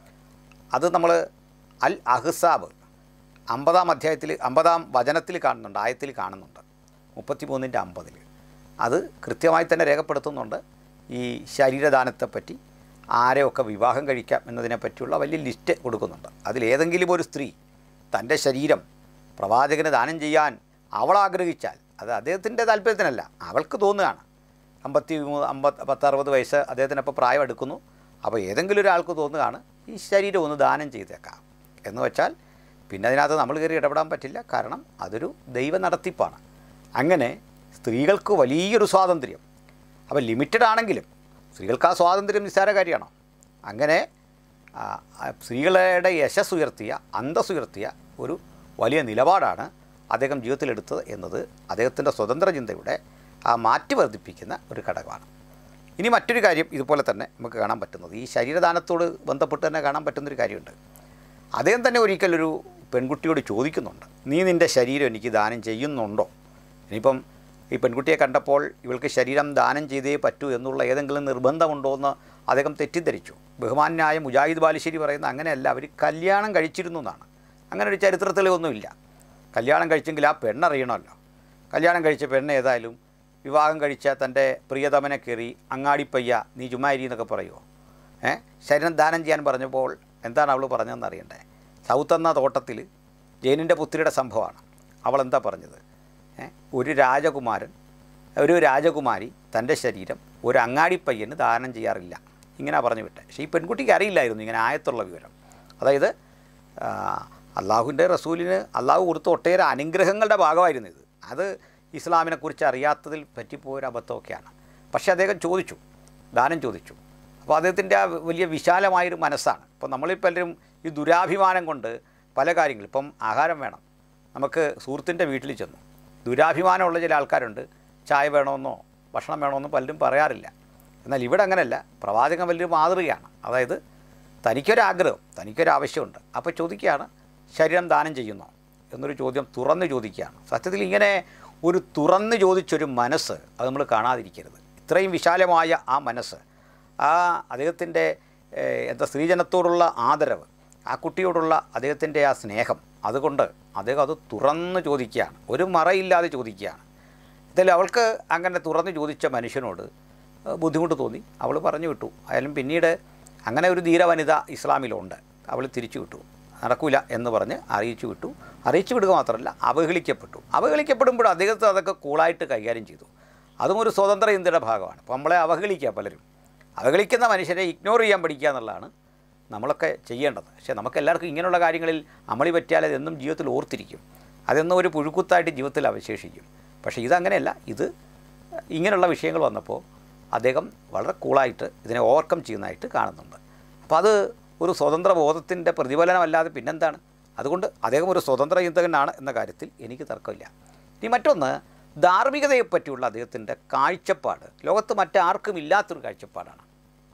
അത് നമ്മൾ അൽ അഹ്സാബ് അമ്പതാം അധ്യായത്തിൽ അമ്പതാം വചനത്തിൽ കാണുന്നുണ്ട്, ആയത്തിൽ കാണുന്നുണ്ട്, മുപ്പത്തി മൂന്നിൻ്റെ അമ്പതിൽ അത് കൃത്യമായി തന്നെ രേഖപ്പെടുത്തുന്നുണ്ട്. ഈ ശരീരദാനത്തെപ്പറ്റി ആരെയൊക്കെ വിവാഹം കഴിക്കാം എന്നതിനെപ്പറ്റിയുള്ള വലിയ ലിസ്റ്റ് കൊടുക്കുന്നുണ്ട്. അതിലേതെങ്കിലും ഒരു സ്ത്രീ തൻ്റെ ശരീരം പ്രവാചകന് ദാനം ചെയ്യാൻ അവൾ ആഗ്രഹിച്ചാൽ അത് അദ്ദേഹത്തിൻ്റെ താല്പര്യത്തിനല്ല, അവൾക്ക് തോന്നുകയാണ്. അമ്പത്തി മൂന്ന് അമ്പത് പത്തറുപത് വയസ്സ് അദ്ദേഹത്തിനപ്പോൾ പ്രായം എടുക്കുന്നു. അപ്പോൾ ഏതെങ്കിലും ഒരാൾക്ക് തോന്നുകയാണ് ഈ ശരീരം ഒന്ന് ദാനം ചെയ്തേക്കാം എന്ന് വെച്ചാൽ പിന്നെ അതിനകത്ത് നമ്മൾ കയറി ഇടപെടാൻ പറ്റില്ല. കാരണം അതൊരു ദൈവ നടത്തിപ്പാണ്. അങ്ങനെ സ്ത്രീകൾക്ക് വലിയൊരു സ്വാതന്ത്ര്യം. അപ്പോൾ ലിമിറ്റഡ് ആണെങ്കിലും സ്ത്രീകൾക്ക് ആ സ്വാതന്ത്ര്യം നിസ്സാര കാര്യമാണോ? അങ്ങനെ സ്ത്രീകളുടെ യശസ് ഉയർത്തിയ അന്തസ് ഉയർത്തിയ ഒരു വലിയ നിലപാടാണ് അദ്ദേഹം ജീവിതത്തിലെടുത്തത് എന്നത് അദ്ദേഹത്തിൻ്റെ സ്വതന്ത്ര ചിന്തയുടെ ആ മാറ്റി വർദ്ധിപ്പിക്കുന്ന ഒരു ഘടകമാണ്. ഇനി മറ്റൊരു കാര്യം ഇതുപോലെ തന്നെ നമുക്ക് കാണാൻ പറ്റുന്നത്, ഈ ശരീരദാനത്തോട് ബന്ധപ്പെട്ട് തന്നെ കാണാൻ പറ്റുന്നൊരു കാര്യമുണ്ട്. അദ്ദേഹം തന്നെ ഒരിക്കലൊരു പെൺകുട്ടിയോട് ചോദിക്കുന്നുണ്ട്, നീ നിൻ്റെ ശരീരം എനിക്ക് ദാനം ചെയ്യുന്നുണ്ടോ? ഇനിയിപ്പം ഈ പെൺകുട്ടിയെ കണ്ടപ്പോൾ ഇവൾക്ക് ശരീരം ദാനം ചെയ്തേ പറ്റൂ എന്നുള്ള ഏതെങ്കിലും നിർബന്ധമുണ്ടോ എന്ന് അദ്ദേഹം തെറ്റിദ്ധരിച്ചു. ബഹുമാന്യായ മുജാഹിദ് ബാലുശ്ശേരി പറയുന്ന അങ്ങനെയല്ല, അവർ കല്യാണം കഴിച്ചിരുന്നു എന്നാണ്. അങ്ങനെ ഒരു ചരിത്രത്തിലൊന്നുമില്ല. കല്യാണം കഴിച്ചെങ്കിൽ ആ പെണ്ണറിയണമല്ലോ. കല്യാണം കഴിച്ച പെണ്ണ് ഏതായാലും വിവാഹം കഴിച്ച തൻ്റെ പ്രിയതമനെ കയറി അങ്ങാടിപ്പയ്യ നീ ചുമ്മാരി എന്നൊക്കെ പറയുമോ? ഏഹ് ശരീരം ദാനം ചെയ്യാൻ പറഞ്ഞപ്പോൾ എന്താണ് അവൾ പറഞ്ഞതെന്ന് അറിയണ്ടേ? സൗത്ത് എന്ന തോട്ടത്തിൽ ജയനിൻ്റെ പുത്രിയുടെ സംഭവമാണ്. അവൾ എന്താ പറഞ്ഞത്? ഒരു രാജകുമാരൻ ഒരു രാജകുമാരി തൻ്റെ ശരീരം ഒരു അങ്ങാടിപ്പയ്യന് ദാനം ചെയ്യാറില്ല, ഇങ്ങനെ പറഞ്ഞു വിട്ടെ. പക്ഷേ ഈ പെൺകുട്ടിക്ക് അറിയില്ലായിരുന്നു ഇങ്ങനെ ആയത്തുള്ള വിവരം. അതായത് അള്ളാഹുവിൻ്റെ റസൂലിന് അള്ളാഹു കൊടുത്ത ഒട്ടേറെ അനുഗ്രഹങ്ങളുടെ ഭാഗമായിരുന്നു ഇത്. അത് ഇസ്ലാമിനെക്കുറിച്ച് അറിയാത്തതിൽ പറ്റിപ്പോയൊരു അബദ്ധമൊക്കെയാണ്. പക്ഷേ അദ്ദേഹം ചോദിച്ചു, ദാനം ചോദിച്ചു. അപ്പോൾ അദ്ദേഹത്തിൻ്റെ ആ വലിയ വിശാലമായൊരു മനസ്സാണ്. ഇപ്പോൾ നമ്മളിൽ പലരും ഈ ദുരാഭിമാനം കൊണ്ട് പല കാര്യങ്ങളും, ഇപ്പം ആഹാരം വേണം, നമുക്ക് സുഹൃത്തിൻ്റെ വീട്ടിൽ ചെന്നു, ദുരാഭിമാനമുള്ള ചില ആൾക്കാരുണ്ട്, ചായ വേണമെന്നോ ഭക്ഷണം വേണമെന്നോ പലരും പറയാറില്ല. എന്നാൽ ഇവിടെ അങ്ങനെയല്ല, പ്രവാചകൻ വലിയൊരു മാതൃകയാണ്. അതായത് തനിക്കൊരാഗ്രഹം, തനിക്കൊരാവശ്യമുണ്ട്, അപ്പോൾ ചോദിക്കുകയാണ് ശരീരം ദാനം ചെയ്യുന്നോ എന്നൊരു ചോദ്യം തുറന്ന് ചോദിക്കുകയാണ്. സത്യത്തിൽ ഇങ്ങനെ ഒരു തുറന്ന് ചോദിച്ചൊരു മനസ്സ് അത് നമ്മൾ കാണാതിരിക്കരുത്. ഇത്രയും വിശാലമായ ആ മനസ്സ്, ആ അദ്ദേഹത്തിൻ്റെ എന്താ സ്ത്രീജനത്തോടുള്ള ആദരവ്, ആ കുട്ടിയോടുള്ള അദ്ദേഹത്തിൻ്റെ ആ സ്നേഹം, അതുകൊണ്ട് അദ്ദേഹം അത് തുറന്ന് ചോദിക്കുകയാണ്, ഒരു മറയില്ലാതെ ചോദിക്കുകയാണ്. എന്തായാലും അവൾക്ക് അങ്ങനെ തുറന്ന് ചോദിച്ച മനുഷ്യനോട് ബുദ്ധിമുട്ട് തോന്നി, അവൾ പറഞ്ഞു വിട്ടു. ആയാലും പിന്നീട് അങ്ങനെ ഒരു ധീര വനിത ഇസ്ലാമിലുണ്ട്, അവൾ തിരിച്ചു വിട്ടു, നടക്കില്ല എന്ന് പറഞ്ഞ് അറിയിച്ചു വിട്ടു. അറിയിച്ചു വിടുക മാത്രമല്ല, അവഹേളിക്കപ്പെട്ടു. അവഹേളിക്കപ്പെടുമ്പോൾ അദ്ദേഹത്തെ അതൊക്കെ കൂളായിട്ട് കൈകാര്യം ചെയ്തു. അതും ഒരു സ്വതന്ത്ര ഇന്ത്യയുടെ ഭാഗമാണ്. അപ്പോൾ നമ്മളെ അവഹേളിക്കുക, പലരും അവഹേളിക്കുന്ന മനുഷ്യരെ ഇഗ്നോർ ചെയ്യാൻ പഠിക്കുക എന്നുള്ളതാണ് നമ്മളൊക്കെ ചെയ്യേണ്ടത്. പക്ഷേ നമുക്കെല്ലാവർക്കും ഇങ്ങനെയുള്ള കാര്യങ്ങളിൽ അമളി പറ്റിയാൽ അതെന്നും ജീവിതത്തിൽ ഓർത്തിരിക്കും, അതെന്നും ഒരു പുഴുക്കുത്തായിട്ട് ജീവിതത്തിൽ അവശേഷിക്കും. പക്ഷേ ഇതങ്ങനെയല്ല. ഇത് ഇങ്ങനെയുള്ള വിഷയങ്ങൾ വന്നപ്പോൾ അദ്ദേഹം വളരെ കൂളായിട്ട് ഇതിനെ ഓവർകം ചെയ്യുന്നതായിട്ട് കാണുന്നുണ്ട്. അപ്പോൾ അത് ഒരു സ്വതന്ത്ര ബോധത്തിൻ്റെ പ്രതിഫലനമല്ലാതെ പിന്നെന്താണ്? അതുകൊണ്ട് അദ്ദേഹം ഒരു സ്വതന്ത്ര ചിന്തകനാണ് എന്ന കാര്യത്തിൽ എനിക്ക് തർക്കമില്ല. ഇനി മറ്റൊന്ന്, ധാർമ്മികതയെപ്പറ്റിയുള്ള അദ്ദേഹത്തിൻ്റെ കാഴ്ചപ്പാട് ലോകത്ത് മറ്റാർക്കും ഇല്ലാത്തൊരു കാഴ്ചപ്പാടാണ്.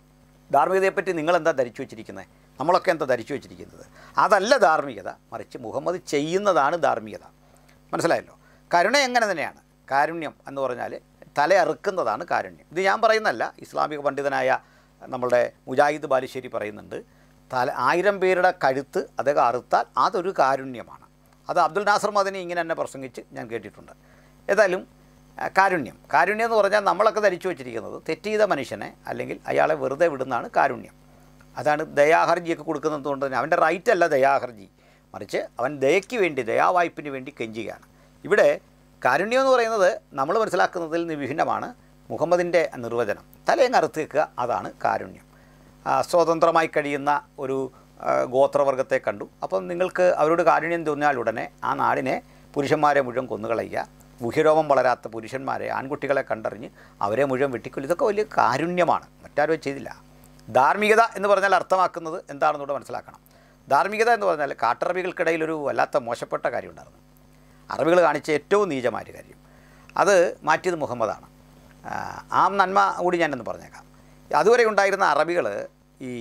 ധാർമ്മികതയെപ്പറ്റി നിങ്ങളെന്താ ധരിച്ചു വച്ചിരിക്കുന്നത്? നമ്മളൊക്കെ എന്താ ധരിച്ചു വച്ചിരിക്കുന്നത്? അതല്ല ധാർമ്മികത, മറിച്ച് മുഹമ്മദ് ചെയ്യുന്നതാണ് ധാർമ്മികത. മനസ്സിലായല്ലോ? കരുണ എങ്ങനെ തന്നെയാണ്. കാരുണ്യം എന്ന് പറഞ്ഞാൽ തല അറുക്കുന്നതാണ് കാരുണ്യം. ഇത് ഞാൻ പറയുന്നതല്ല, ഇസ്ലാമിക പണ്ഡിതനായ നമ്മളുടെ മുജാഹിദ് ബാലുശ്ശേരി പറയുന്നുണ്ട്. തല ആയിരം പേരുടെ കഴുത്ത് അദ്ദേഹം അറുത്താൽ അതൊരു കാരുണ്യമാണ്. അത് അബ്ദുൽ നാസർ മദനി ഇങ്ങനെ തന്നെ പ്രസംഗിച്ച് ഞാൻ കേട്ടിട്ടുണ്ട്. ഏതായാലും കാരുണ്യം കാരുണ്യം എന്ന് പറഞ്ഞാൽ നമ്മളൊക്കെ ധരിച്ചു വച്ചിരിക്കുന്നത് തെറ്റ് ചെയ്ത മനുഷ്യനെ അല്ലെങ്കിൽ അയാളെ വെറുതെ വിടുന്നതാണ് കാരുണ്യം. അതാണ് ദയാഹർജിയൊക്കെ കൊടുക്കുന്നത് കൊണ്ട് തന്നെ അവൻ്റെ റൈറ്റ് അല്ല ദയാഹർജി, മറിച്ച് അവൻ ദയയ്ക്ക് വേണ്ടി ദയാവായ്പിന് വേണ്ടി കെഞ്ചുകയാണ്. ഇവിടെ കാരുണ്യം എന്ന് പറയുന്നത് നമ്മൾ മനസ്സിലാക്കുന്നതിൽ നിന്ന് വിഭിന്നമാണ് മുഹമ്മദിൻ്റെ നിർവചനം. തലയങ്ങ് അറുത്ത് വെക്കുക, അതാണ് കാരുണ്യം. സ്വതന്ത്രമായി കഴിയുന്ന ഒരു ഗോത്രവർഗത്തെ കണ്ടു, അപ്പം നിങ്ങൾക്ക് അവരോട് കാരുണ്യം തോന്നിയാൽ ഉടനെ ആ നാടിനെ പുരുഷന്മാരെ മുഴുവൻ കൊന്നുകളയുക, ഗുഹ്യരോമം വളരാത്ത പുരുഷന്മാരെ ആൺകുട്ടികളെ കണ്ടറിഞ്ഞ് അവരെ മുഴുവൻ വെട്ടിക്കൊല്ലുക. ഇതൊക്കെ വലിയ കാരുണ്യമാണ്, മറ്റാരും ചെയ്തില്ല. ധാർമ്മികത എന്ന് പറഞ്ഞാൽ അർത്ഥമാക്കുന്നത് എന്താണെന്നൂടെ മനസ്സിലാക്കണം. ധാർമ്മികത എന്ന് പറഞ്ഞാൽ കാട്ടറബികൾക്കിടയിലൊരു വല്ലാത്ത മോശപ്പെട്ട കാര്യം ഉണ്ടായിരുന്നു. അറബികൾ കാണിച്ച ഏറ്റവും നീചമായ കാര്യം, അത് മാറ്റിയത് മുഹമ്മദാണ്. ആ നന്മ കൂടി ഞാനെന്ന് പറഞ്ഞേക്കാം. അതുവരെ ഉണ്ടായിരുന്ന അറബികൾ ഈ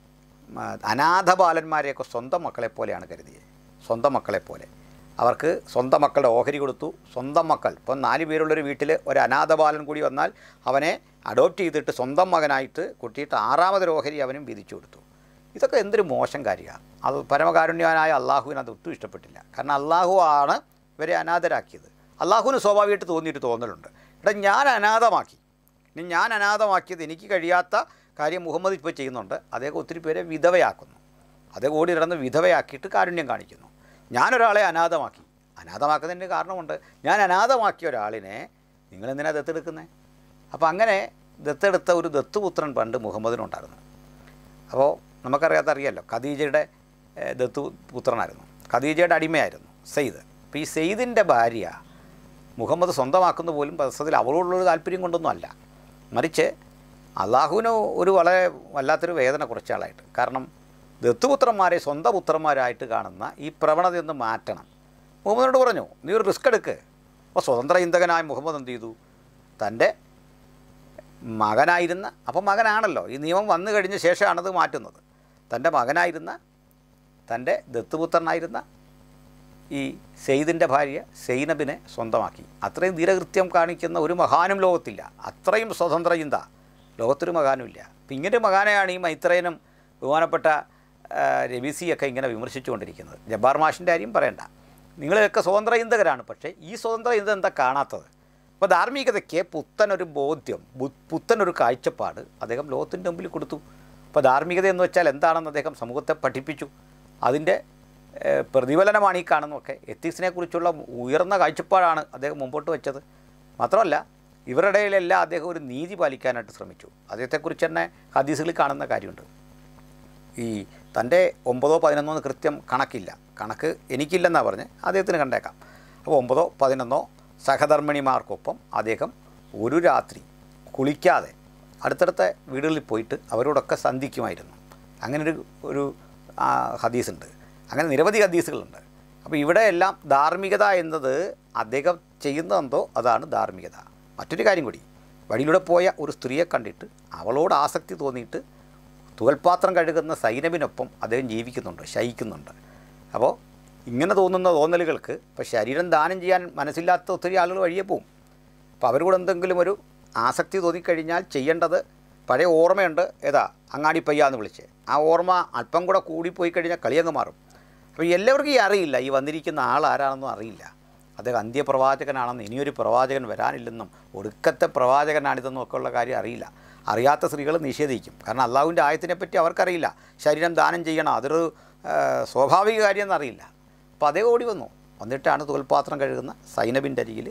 അനാഥ ബാലന്മാരെയൊക്കെ സ്വന്തം മക്കളെ പോലെയാണ് കരുതിയത്. സ്വന്തം മക്കളെ പോലെ അവർക്ക് സ്വന്തം മക്കളുടെ ഓഹരി കൊടുത്തു. സ്വന്തം മക്കൾ, ഇപ്പം നാല് പേരുള്ളൊരു വീട്ടിൽ ഒരു അനാഥ ബാലൻ കൂടി വന്നാൽ അവനെ അഡോപ്റ്റ് ചെയ്തിട്ട് സ്വന്തം മകനായിട്ട് കുട്ടിയിട്ട് ആറാമതൊരു ഓഹരി അവനും വിധിച്ചു കൊടുത്തു. ഇതൊക്കെ എന്തൊരു മോശം കാര്യമാണ്. അത് പരമകാരുണ്യവാനായ അള്ളാഹുവിന് അത് ഒട്ടും ഇഷ്ടപ്പെട്ടില്ല. കാരണം അള്ളാഹു ആണ് ഇവരെ അനാഥരാക്കിയത്. അള്ളാഹുവിന് സ്വാഭാവികമായിട്ട് തോന്നിയിട്ട് തോന്നലുണ്ട്, എടാ ഞാൻ അനാഥമാക്കി, ഇനി ഞാൻ അനാഥമാക്കിയത് എനിക്ക് കഴിയാത്ത കാര്യം മുഹമ്മദ് ഇപ്പോൾ ചെയ്യുന്നുണ്ട്. അദ്ദേഹം ഒത്തിരി പേരെ വിധവയാക്കുന്നു. അദ്ദേഹം ഓടി നടന്ന് വിധവയാക്കിയിട്ട് കാരുണ്യം കാണിക്കുന്നു. ഞാനൊരാളെ അനാഥമാക്കി, അനാഥമാക്കുന്നതിൻ്റെ കാരണമുണ്ട്. ഞാൻ അനാഥമാക്കിയ ഒരാളിനെ നിങ്ങളെന്തിനാ ദത്തെടുക്കുന്നത്? അപ്പോൾ അങ്ങനെ ദത്തെടുത്ത ഒരു ദത്തുപുത്രൻ പണ്ട് മുഹമ്മദിനുണ്ടായിരുന്നു. അപ്പോൾ നമുക്കറിയാത്ത അറിയാമല്ലോ, ഖദീജയുടെ ദത്തുപുത്രനായിരുന്നു, ഖദീജയുടെ അടിമയായിരുന്നു സെയ്ദ്. അപ്പോൾ ഈ സെയ്ദിൻ്റെ ഭാര്യ മുഹമ്മദ് സ്വന്തമാക്കുന്ന പോലും പ്രസത്തിൽ അവളോടുള്ളൊരു താല്പര്യം കൊണ്ടൊന്നും അല്ല, മറിച്ച് അള്ളാഹുവിന് ഒരു വളരെ വല്ലാത്തൊരു വേദന കുറച്ച ആളായിട്ട്. കാരണം ദത്തുപുത്രന്മാരെ സ്വന്തം പുത്രന്മാരായിട്ട് കാണുന്ന ഈ പ്രവണതയൊന്ന് മാറ്റണം. മുഹമ്മദിനോട് പറഞ്ഞു, നീ ഒരു റിസ്ക് എടുക്ക്. അപ്പോൾ സ്വതന്ത്ര ചിന്തകനായ മുഹമ്മദ് എന്ത് ചെയ്തു? തൻ്റെ മകനായിരുന്ന, അപ്പം മകനാണല്ലോ, ഈ നിയമം വന്നു കഴിഞ്ഞ ശേഷമാണത് മാറ്റുന്നത്. തൻ്റെ മകനായിരുന്ന, തൻ്റെ ദത്തുപുത്രനായിരുന്ന ഈ സെയ്ദിൻ്റെ ഭാര്യ സെയ്നബിനെ സ്വന്തമാക്കി. അത്രയും ധീരകൃത്യം കാണിക്കുന്ന ഒരു മഹാനും ലോകത്തില്ല. അത്രയും സ്വതന്ത്ര ചിന്ത ലോകത്തൊരു മഹാനുമില്ല. അപ്പം ഇങ്ങനെ മഹാനെയാണ് ഈ മൈത്രേനും ബഹുമാനപ്പെട്ട രബീസിയൊക്കെ ഇങ്ങനെ വിമർശിച്ചുകൊണ്ടിരിക്കുന്നത്. ജബ്ബാർ മാഷിൻ്റെ കാര്യം പറയണ്ട, നിങ്ങളൊക്കെ സ്വതന്ത്ര ചിന്തകരാണ്, പക്ഷേ ഈ സ്വതന്ത്ര ചിന്ത എന്താ കാണാത്തത്? അപ്പോൾ ധാർമ്മികതയ്ക്ക് പുത്തനൊരു ബോധ്യം, പുത്തനൊരു കാഴ്ചപ്പാട് അദ്ദേഹം ലോകത്തിൻ്റെ മുമ്പിൽ കൊടുത്തു. അപ്പോൾ ധാർമ്മികത എന്ന് വെച്ചാൽ എന്താണെന്ന് അദ്ദേഹം സമൂഹത്തെ പഠിപ്പിച്ചു. അതിൻ്റെ പ്രതിഫലനമാണ് ഈ കാണുന്നതൊക്കെ. എത്തിക്സിനെ കുറിച്ചുള്ള ഉയർന്ന കാഴ്ചപ്പാടാണ് അദ്ദേഹം മുമ്പോട്ട് വെച്ചത്. മാത്രമല്ല ഇവരുടെ ഇടയിലെല്ലാം അദ്ദേഹം ഒരു നീതി പാലിക്കാനായിട്ട് ശ്രമിച്ചു. അദ്ദേഹത്തെക്കുറിച്ച് തന്നെ ഹദീസുകളിൽ കാണുന്ന കാര്യമുണ്ട്. ഈ തൻ്റെ ഒമ്പതോ പതിനൊന്നോ കൃത്യം കണക്കില്ല, കണക്ക് എനിക്കില്ലെന്നാണ് പറഞ്ഞ് അദ്ദേഹത്തിന് കണ്ടേക്കാം. അപ്പോൾ ഒമ്പതോ പതിനൊന്നോ സഹധർമ്മിണിമാർക്കൊപ്പം അദ്ദേഹം ഒരു രാത്രി കുളിക്കാതെ അടുത്തടുത്ത വീടുകളിൽ പോയിട്ട് അവരോടൊക്കെ സന്ധിക്കുമായിരുന്നു. അങ്ങനൊരു ഒരു ഹദീസുണ്ട്. അങ്ങനെ നിരവധി ഹദീസുകളുണ്ട്. അപ്പോൾ ഇവിടെയെല്ലാം ധാർമ്മികത എന്നത് അദ്ദേഹം ചെയ്യുന്നതെന്തോ അതാണ് ധാർമ്മികത. മറ്റൊരു കാര്യം കൂടി, വഴിയിലൂടെ പോയ ഒരു സ്ത്രീയെ കണ്ടിട്ട് അവളോട് ആസക്തി തോന്നിയിട്ട് തുകൽപാത്രം കഴുകുന്ന സൈനബിനൊപ്പം അദ്ദേഹം ജീവിക്കുന്നുണ്ട്, ശയിക്കുന്നുണ്ട്. അപ്പോൾ ഇങ്ങനെ തോന്നുന്ന തോന്നലുകൾക്ക് ഇപ്പോൾ ശരീരം ദാനം ചെയ്യാൻ മനസ്സില്ലാത്ത ഒത്തിരി ആളുകൾ വഴിയെ പോവും. അപ്പോൾ അവരോട് എന്തെങ്കിലും ഒരു ആസക്തി തോന്നിക്കഴിഞ്ഞാൽ ചെയ്യേണ്ടത്, പഴയ ഓർമ്മയുണ്ട്, ഏതാ അങ്ങാടി പയ്യ എന്ന് വിളിച്ച്, ആ ഓർമ്മ അല്പം കൂടെ കൂടിപ്പോയി കഴിഞ്ഞാൽ കളിയങ്ങ് മാറും. അപ്പോൾ എല്ലാവർക്കും ഈ അറിയില്ല, ഈ വന്നിരിക്കുന്ന ആൾ ആരാണെന്നും അറിയില്ല. അദ്ദേഹം അന്ത്യപ്രവാചകനാണെന്ന്, ഇനിയൊരു പ്രവാചകൻ വരാനില്ലെന്നും ഒടുക്കത്തെ പ്രവാചകനാണിതെന്നും ഒക്കെ ഉള്ള കാര്യം അറിയില്ല. അറിയാത്ത സ്ത്രീകൾ നിഷേധിക്കും. കാരണം അള്ളാഹുവിൻ്റെ ആയത്തിനെപ്പറ്റി അവർക്കറിയില്ല. ശരീരം ദാനം ചെയ്യണം, അതൊരു സ്വാഭാവിക കാര്യം എന്നറിയില്ല. അപ്പോൾ അതേ ഓടി വന്നു. വന്നിട്ടാണ് തുകൽപാത്രം കഴുകുന്ന സൈനബിൻ്റെ അരികിൽ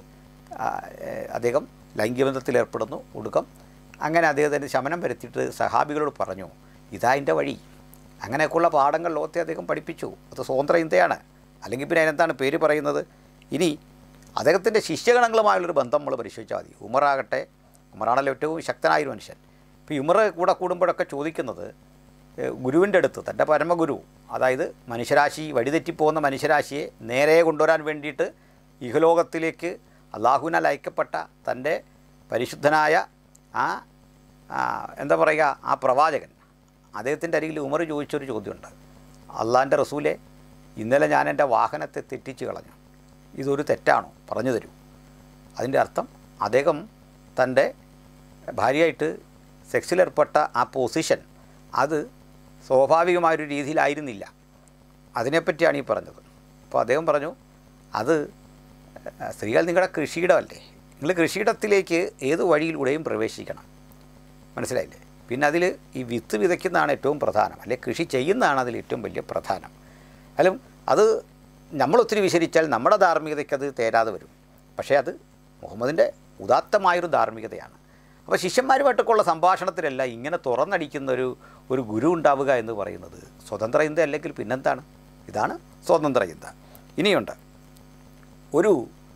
അദ്ദേഹം ലൈംഗികബന്ധത്തിലേർപ്പെടുന്നു. ഒടുക്കം അങ്ങനെ അദ്ദേഹത്തിൻ്റെ ശമനം വരുത്തിയിട്ട് സഹാബികളോട് പറഞ്ഞു, ഇതാ എൻ്റെ വഴി. അങ്ങനെയൊക്കെയുള്ള പാഠങ്ങൾ ലോകത്തെ അദ്ദേഹം പഠിപ്പിച്ചു. അത് സ്വതന്ത്ര ചിന്തയാണ്. അല്ലെങ്കിൽ പിന്നെ അതിനെന്താണ് പേര് പറയുന്നത്? ഇനി അദ്ദേഹത്തിൻ്റെ ശിഷ്യഗണങ്ങളുമായുള്ളൊരു ബന്ധം നമ്മൾ പരിശോധിച്ചാൽ മതി. ഉമറാകട്ടെ, ഉമറാണല്ലോ ഏറ്റവും ശക്തനായൊരു മനുഷ്യൻ. ഇപ്പോൾ ഉമർ കൂടെ കൂടുമ്പോഴൊക്കെ ചോദിക്കുന്നത് ഗുരുവിൻ്റെ അടുത്ത്, തൻ്റെ പരമഗുരു, അതായത് മനുഷ്യരാശി വഴിതെറ്റിപ്പോകുന്ന മനുഷ്യരാശിയെ നേരെ കൊണ്ടുവരാൻ വേണ്ടിയിട്ട് ഇഹലോകത്തിലേക്ക് അള്ളാഹുവിനാൽ അയക്കപ്പെട്ട തൻ്റെ പരിശുദ്ധനായ ആ എന്താ പറയുക ആ പ്രവാചകൻ, അദ്ദേഹത്തിൻ്റെ അരികിൽ ഉമർ ചോദിച്ചൊരു ചോദ്യമുണ്ട്. അള്ളാൻ്റെ റസൂലെ, ഇന്നലെ ഞാൻ എൻ്റെ വാഹനത്തെ തെറ്റിച്ച് കളഞ്ഞു, ഇതൊരു തെറ്റാണോ? പറഞ്ഞു തരൂ. അതിൻ്റെ അർത്ഥം അദ്ദേഹം തൻ്റെ ഭാര്യയായിട്ട് സെക്സിലേർപ്പെട്ട ആ പൊസിഷൻ അത് സ്വാഭാവികമായൊരു രീതിയിലായിരുന്നില്ല. അതിനെപ്പറ്റിയാണ് ഈ പറഞ്ഞത്. അപ്പോൾ അദ്ദേഹം പറഞ്ഞു, അത് സ്ത്രീകൾ നിങ്ങളുടെ കൃഷിയിടമല്ലേ, നിങ്ങൾ കൃഷിയിടത്തിലേക്ക് ഏത് വഴിയിലൂടെയും പ്രവേശിക്കണം, മനസ്സിലായില്ലേ? പിന്നെ അതിൽ ഈ വിത്ത് വിതയ്ക്കുന്നതാണ് ഏറ്റവും പ്രധാനം, അല്ലെ കൃഷി ചെയ്യുന്നതാണ് അതിൽ ഏറ്റവും വലിയ പ്രധാനം. അല്ല അത് നമ്മളൊത്തിരി വിശരിച്ചാൽ നമ്മുടെ ധാർമ്മികതയ്ക്ക് അത് തേരാതെ വരും. പക്ഷേ അത് മുഹമ്മദിൻ്റെ ഉദാത്തമായൊരു ധാർമ്മികതയാണ്. അപ്പോൾ ശിഷ്യന്മാരുമായിട്ടൊക്കെയുള്ള സംഭാഷണത്തിലല്ല ഇങ്ങനെ തുറന്നടിക്കുന്നൊരു ഒരു ഗുരു ഉണ്ടാവുക എന്ന് പറയുന്നത് സ്വതന്ത്ര ചിന്ത അല്ലെങ്കിൽ പിന്നെന്താണ്? ഇതാണ് സ്വതന്ത്ര ചിന്ത. ഇനിയുണ്ട്, ഒരു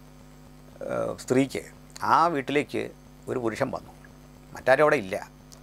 സ്ത്രീക്ക് ആ വീട്ടിലേക്ക് ഒരു പുരുഷൻ വന്നു, മറ്റാരും അവിടെ ഇല്ല,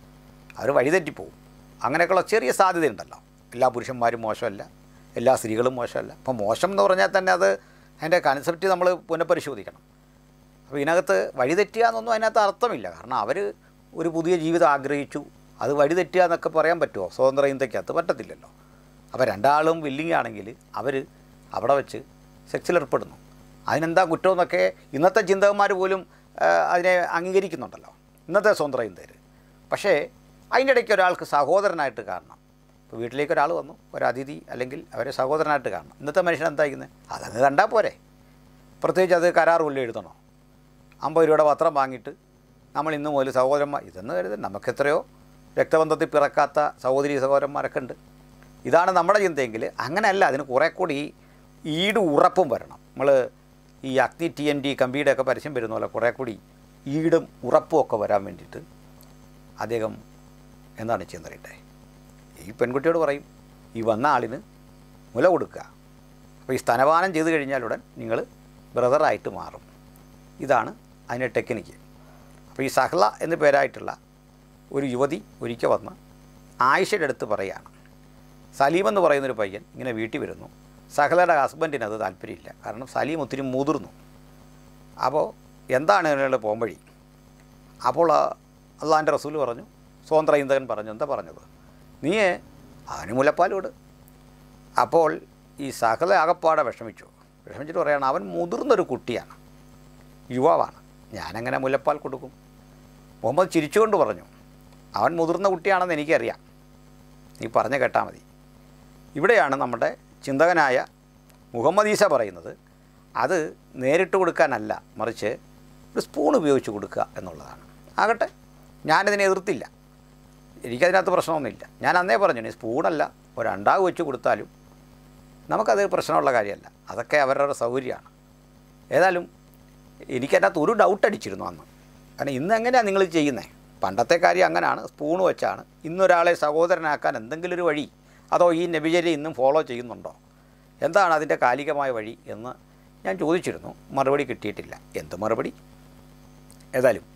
അവർ വഴിതെറ്റിപ്പോവും. അങ്ങനെയൊക്കെയുള്ള ചെറിയ സാധ്യതയുണ്ടല്ലോ. എല്ലാ പുരുഷന്മാരും മോശമല്ല, എല്ലാ സ്ത്രീകളും മോശമല്ല. അപ്പോൾ മോശം എന്ന് പറഞ്ഞാൽ തന്നെ അത് അതിൻ്റെ കൺസെപ്റ്റ് നമ്മൾ പുനഃപരിശോധിക്കണം. അപ്പോൾ ഇതിനകത്ത് വഴിതെറ്റുക എന്നൊന്നും അതിനകത്ത് അർത്ഥമില്ല. കാരണം അവർ ഒരു പുതിയ ജീവിതം ആഗ്രഹിച്ചു, അത് വഴിതെറ്റുക എന്നൊക്കെ പറയാൻ പറ്റുമോ? സ്വതന്ത്ര ചിന്തയ്ക്കകത്ത് പറ്റത്തില്ലല്ലോ. അപ്പോൾ രണ്ടാളും വില്ലിങ് ആണെങ്കിൽ അവർ അവിടെ വെച്ച് സെക്സിലേർപ്പെടുന്നു. അതിനെന്താ കുറ്റമെന്നൊക്കെ ഇന്നത്തെ ചിന്തകന്മാർ പോലും അതിനെ അംഗീകരിക്കുന്നുണ്ടല്ലോ, ഇന്നത്തെ സ്വതന്ത്ര ചിന്തയിൽ. പക്ഷേ അതിൻ്റെ ഇടയ്ക്ക് ഒരാൾക്ക് സഹോദരനായിട്ട് കാണണം. ഇപ്പോൾ വീട്ടിലേക്ക് ഒരാൾ വന്നു, ഒരതിഥി അല്ലെങ്കിൽ അവരെ സഹോദരനായിട്ട് കാണണം. ഇന്നത്തെ മനുഷ്യൻ എന്താ ചെയ്യുന്നത്? അതങ്ങ് കണ്ടാൽ പോരെ. പ്രത്യേകിച്ച് അത് കരാർ പുള്ളി എഴുതണോ? അമ്പത് രൂപയുടെ പത്രം വാങ്ങിയിട്ട് നമ്മൾ ഇന്ന് മുതൽ സഹോദരന്മാർ ഇതെന്ന് കരുതി നമുക്കെത്രയോ രക്തബന്ധത്തിൽ പിറക്കാത്ത സഹോദരി സഹോദരന്മാരൊക്കെ ഉണ്ട്. ഇതാണ് നമ്മുടെ ചിന്തയെങ്കിൽ അങ്ങനെയല്ല. അതിന് കുറേ കൂടി ഈട് ഉറപ്പും വരണം. നമ്മൾ ഈ അഗ്നി ടി എൻ ഡി കമ്പിയുടെ ഒക്കെ പരസ്യം വരുന്ന പോലെ കുറേ കൂടി ഈടും ഉറപ്പും ഒക്കെ വരാൻ വേണ്ടിയിട്ട് അദ്ദേഹം എന്താണ് ചെയ്യുന്നറിയട്ടെ, ഈ പെൺകുട്ടിയോട് പറയും, ഈ വന്ന ആളിന് മുല കൊടുക്കുക. അപ്പോൾ ഈ സ്തനപാനം ചെയ്ത് കഴിഞ്ഞാലുടൻ നിങ്ങൾ ബ്രദറായിട്ട് മാറും. ഇതാണ് അതിൻ്റെ ടെക്നിക്ക്. അപ്പോൾ ഈ സഹ്ല എന്ന് പേരായിട്ടുള്ള ഒരു യുവതി ഒരിക്കൽ വന്ന് ആയിഷയുടെ അടുത്ത് പറയുകയാണ്, സലീം എന്ന് പറയുന്നൊരു പയ്യൻ ഇങ്ങനെ വീട്ടിൽ വരുന്നു. സഹലയുടെ ഹസ്ബൻഡിന് അത് താല്പര്യമില്ല. കാരണം സലീം ഒത്തിരി മുതിർന്നു. അപ്പോൾ എന്താണ് ഇതിനുള്ള പോംവഴി? അപ്പോൾ അള്ളാൻ്റെ റസൂൽ പറഞ്ഞു, സ്വതന്ത്ര ചിന്തകൻ പറഞ്ഞു, എന്താ പറഞ്ഞത്? നീ അവന് മുലപ്പാലോട്. അപ്പോൾ ഈ സഹല ആകപ്പാടെ വിഷമിച്ചു. വിഷമിച്ചിട്ട് പറയുകയാണ്, അവൻ മുതിർന്നൊരു കുട്ടിയാണ്, യുവാവാണ്, ഞാനെങ്ങനെ മുലപ്പാൽ കൊടുക്കും? മുഹമ്മദ് ചിരിച്ചുകൊണ്ട് പറഞ്ഞു, അവൻ മുതിർന്ന കുട്ടിയാണെന്ന് എനിക്കറിയാം, നീ പറഞ്ഞു കേട്ടാൽ മതി. ഇവിടെയാണ് നമ്മുടെ ചിന്തകനായ മുഹമ്മദ് ഈസ പറയുന്നത്, അത് നേരിട്ട് കൊടുക്കാനല്ല, മറിച്ച് ഒരു സ്പൂൺ ഉപയോഗിച്ച് കൊടുക്കുക എന്നുള്ളതാണ്. ആകട്ടെ, ഞാനിതിനെ എതിർത്തില്ല, എനിക്കതിനകത്ത് പ്രശ്നമൊന്നുമില്ല. ഞാൻ അന്നേ പറഞ്ഞു, ഇനി സ്പൂണല്ല ഒരണ്ടാവ് വെച്ച് കൊടുത്താലും നമുക്കത് പ്രശ്നമുള്ള കാര്യമല്ല, അതൊക്കെ അവരവരുടെ സൗകര്യമാണ്. ഏതായാലും എനിക്കതിനകത്ത് ഒരു ഡൗട്ട് അടിച്ചിരുന്നു അന്ന്. കാരണം ഇന്ന് എങ്ങനെയാണ് നിങ്ങൾ ചെയ്യുന്നത്? പണ്ടത്തെ കാര്യം അങ്ങനെയാണ്, സ്പൂൺ വെച്ചാണ്. ഇന്നൊരാളെ സഹോദരനാക്കാൻ എന്തെങ്കിലും ഒരു വഴി, അതോ ഈ നബിചര്യ ഇന്നും ഫോളോ ചെയ്യുന്നുണ്ടോ? എന്താണ് അതിൻ്റെ കാലികമായ വഴി എന്ന് ഞാൻ ചോദിച്ചിരുന്നു. മറുപടി കിട്ടിയിട്ടില്ല. എന്ത് മറുപടി? ഏതായാലും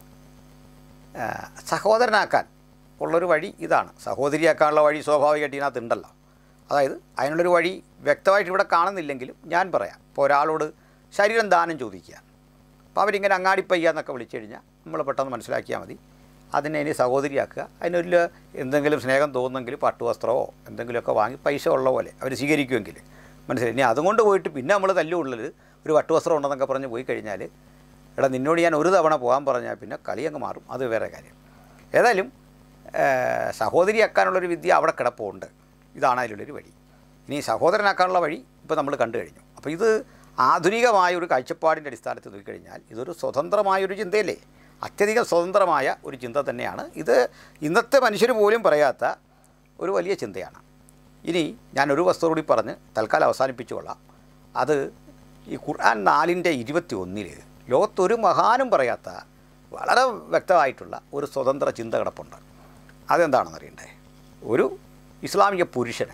സഹോദരനാക്കാൻ ഉള്ളൊരു വഴി ഇതാണ്. സഹോദരിയാക്കാനുള്ള വഴി സ്വാഭാവികമായിട്ട് ഇതിനകത്ത് ഉണ്ടല്ലോ. അതായത് അതിനുള്ളൊരു വഴി വ്യക്തമായിട്ട് ഇവിടെ കാണുന്നില്ലെങ്കിലും ഞാൻ പറയാം. ഇപ്പോൾ ഒരാളോട് ശരീരം ദാനം ചോദിക്കുക, അപ്പോൾ അവരിങ്ങനെ അങ്ങാടിപ്പയ്യ എന്നൊക്കെ വിളിച്ചു കഴിഞ്ഞാൽ നമ്മൾ പെട്ടെന്ന് മനസ്സിലാക്കിയാൽ മതി, അതിനെ ഇനി സഹോദരിയാക്കുക. അതിനൊരു എന്തെങ്കിലും സ്നേഹം തോന്നുമെങ്കിൽ പട്ടുവസ്ത്രമോ എന്തെങ്കിലുമൊക്കെ വാങ്ങി പൈസ ഉള്ള പോലെ അവർ സ്വീകരിക്കുമെങ്കിൽ മനസ്സിലായി. ഇനി അതുകൊണ്ട് പോയിട്ട് പിന്നെ നമ്മൾ തല്ലുള്ളിൽ ഒരു പട്ടുവസ്ത്രം ഉണ്ടെന്നൊക്കെ പറഞ്ഞ് പോയി കഴിഞ്ഞാൽ, എടാ നിന്നോട് ഞാൻ ഒരു തവണ പോകാൻ പറഞ്ഞാൽ പിന്നെ കളി അങ്ങ് മാറും, അത് വേറെ കാര്യം. ഏതായാലും സഹോദരിയാക്കാനുള്ളൊരു വിദ്യ അവിടെ കിടപ്പുണ്ട്. ഇതാണ് അതിലുള്ളൊരു വഴി. ഇനി സഹോദരനാക്കാനുള്ള വഴി ഇപ്പോൾ നമ്മൾ കണ്ടു കഴിഞ്ഞു. അപ്പോൾ ഇത് ആധുനികമായ ഒരു കാഴ്ചപ്പാടിൻ്റെ അടിസ്ഥാനത്തിൽ നോക്കിക്കഴിഞ്ഞാൽ ഇതൊരു സ്വതന്ത്രമായൊരു ചിന്തയല്ലേ, അത്യധികം സ്വതന്ത്രമായ ഒരു ചിന്ത തന്നെയാണ്. ഇത് ഇന്നത്തെ മനുഷ്യർ പോലും പറയാത്ത ഒരു വലിയ ചിന്തയാണ്. ഇനി ഞാനൊരു വസ്തു കൂടി പറഞ്ഞ് തൽക്കാലം അവസാനിപ്പിച്ചു കൊള്ളാം. അത് ഈ ഖുർആൻ നാലിൻ്റെ ഇരുപത്തി ഒന്നിൽ ലോകത്തൊരു മഹാനും പറയാത്ത വളരെ വ്യക്തമായിട്ടുള്ള ഒരു സ്വതന്ത്ര ചിന്ത കിടപ്പുണ്ട്. അതെന്താണെന്ന് അറിയണ്ടേ? ഒരു ഇസ്ലാമിക പുരുഷന്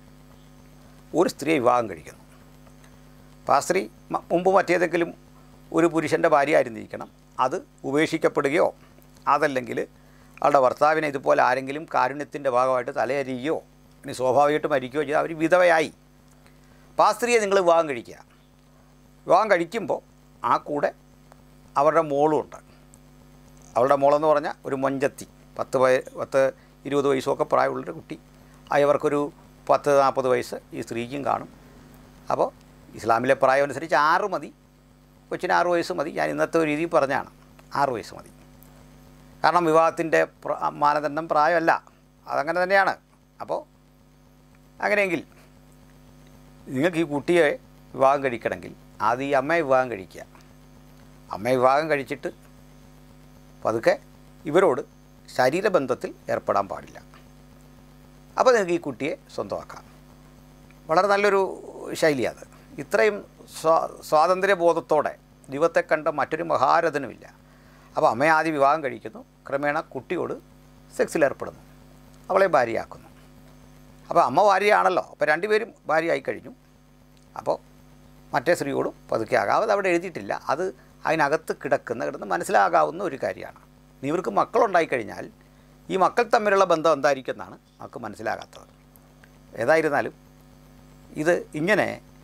ഒരു സ്ത്രീയെ വിവാഹം കഴിക്കുന്നു. അപ്പോൾ ആ സ്ത്രീ മുമ്പ് മറ്റേതെങ്കിലും ഒരു പുരുഷൻ്റെ ഭാര്യ ആയിരുന്നിരിക്കണം. അത് ഉപേക്ഷിക്കപ്പെടുകയോ അതല്ലെങ്കിൽ അവളുടെ ഭർത്താവിനെ ഇതുപോലെ ആരെങ്കിലും കാരുണ്യത്തിൻ്റെ ഭാഗമായിട്ട് തലയരികയോ ഇനി സ്വാഭാവികമായിട്ട് മരിക്കുകയോ ചെയ്താൽ അവർ വിധവയായി. അപ്പോൾ ആ സ്ത്രീയെ നിങ്ങൾ വിവാഹം കഴിക്കുക. വിവാഹം കഴിക്കുമ്പോൾ ആ കൂടെ അവരുടെ മോളും ഉണ്ട്. അവളുടെ മോളെന്ന് പറഞ്ഞാൽ ഒരു മൊഞ്ചത്തി, പത്ത് പത്ത് ഇരുപത് വയസ്സൊക്കെ പ്രായമുള്ളൊരു കുട്ടി, അയവർക്കൊരു പത്ത് നാൽപ്പത് വയസ്സ് ഈ സ്ത്രീക്കും കാണും. അപ്പോൾ ഇസ്ലാമിലെ പ്രായം അനുസരിച്ച് ആറ് മതി, കൊച്ചിന് ആറ് വയസ്സ് മതി. ഞാൻ ഇന്നത്തെ ഒരു രീതിയിൽ പറഞ്ഞാണ്, ആറ് വയസ്സ് മതി. കാരണം വിവാഹത്തിൻ്റെ മാനദണ്ഡം പ്രായമല്ല, അതങ്ങനെ തന്നെയാണ്. അപ്പോൾ അങ്ങനെയെങ്കിൽ നിങ്ങൾക്ക് ഈ കുട്ടിയെ വിവാഹം കഴിക്കണമെങ്കിൽ ആദ്യം ഈ അമ്മയെ വിവാഹം കഴിക്കുക. അമ്മയെ വിവാഹം കഴിച്ചിട്ട് പതുക്കെ ഇവരോട് ശരീരബന്ധത്തിൽ ഏർപ്പെടാൻ പാടില്ല. അപ്പോൾ നിങ്ങൾക്ക് ഈ കുട്ടിയെ സ്വന്തമാക്കാം. വളരെ നല്ലൊരു ശൈലിയാണ്. ഇത്രയും സ്വാ സ്വാതന്ത്ര്യബോധത്തോടെ ദൈവത്തെ കണ്ട മറ്റൊരു മഹാരഥനുമില്ല. അപ്പോൾ അമ്മയെ ആദ്യം വിവാഹം കഴിക്കുന്നു, ക്രമേണ കുട്ടിയോട് സെക്സിലേർപ്പെടുന്നു, അവളെ ഭാര്യയാക്കുന്നു. അപ്പോൾ അമ്മ ഭാര്യയാണല്ലോ, അപ്പോൾ രണ്ടുപേരും ഭാര്യയായി കഴിഞ്ഞു. അപ്പോൾ മറ്റേ സ്ത്രീയോടും പതുക്കെ ആകാം. അത് അവിടെ എഴുതിയിട്ടില്ല, അത് അതിനകത്ത് കിടക്കുന്ന കിടന്ന് മനസ്സിലാകാവുന്ന ഒരു കാര്യമാണ്. ഇവർക്ക് മക്കളുണ്ടായിക്കഴിഞ്ഞാൽ ഈ മക്കൾ തമ്മിലുള്ള ബന്ധം എന്തായിരിക്കും എന്നാണ് നമുക്ക് മനസ്സിലാകാത്തത്. ഏതായിരുന്നാലും ഇത് ഇങ്ങനെ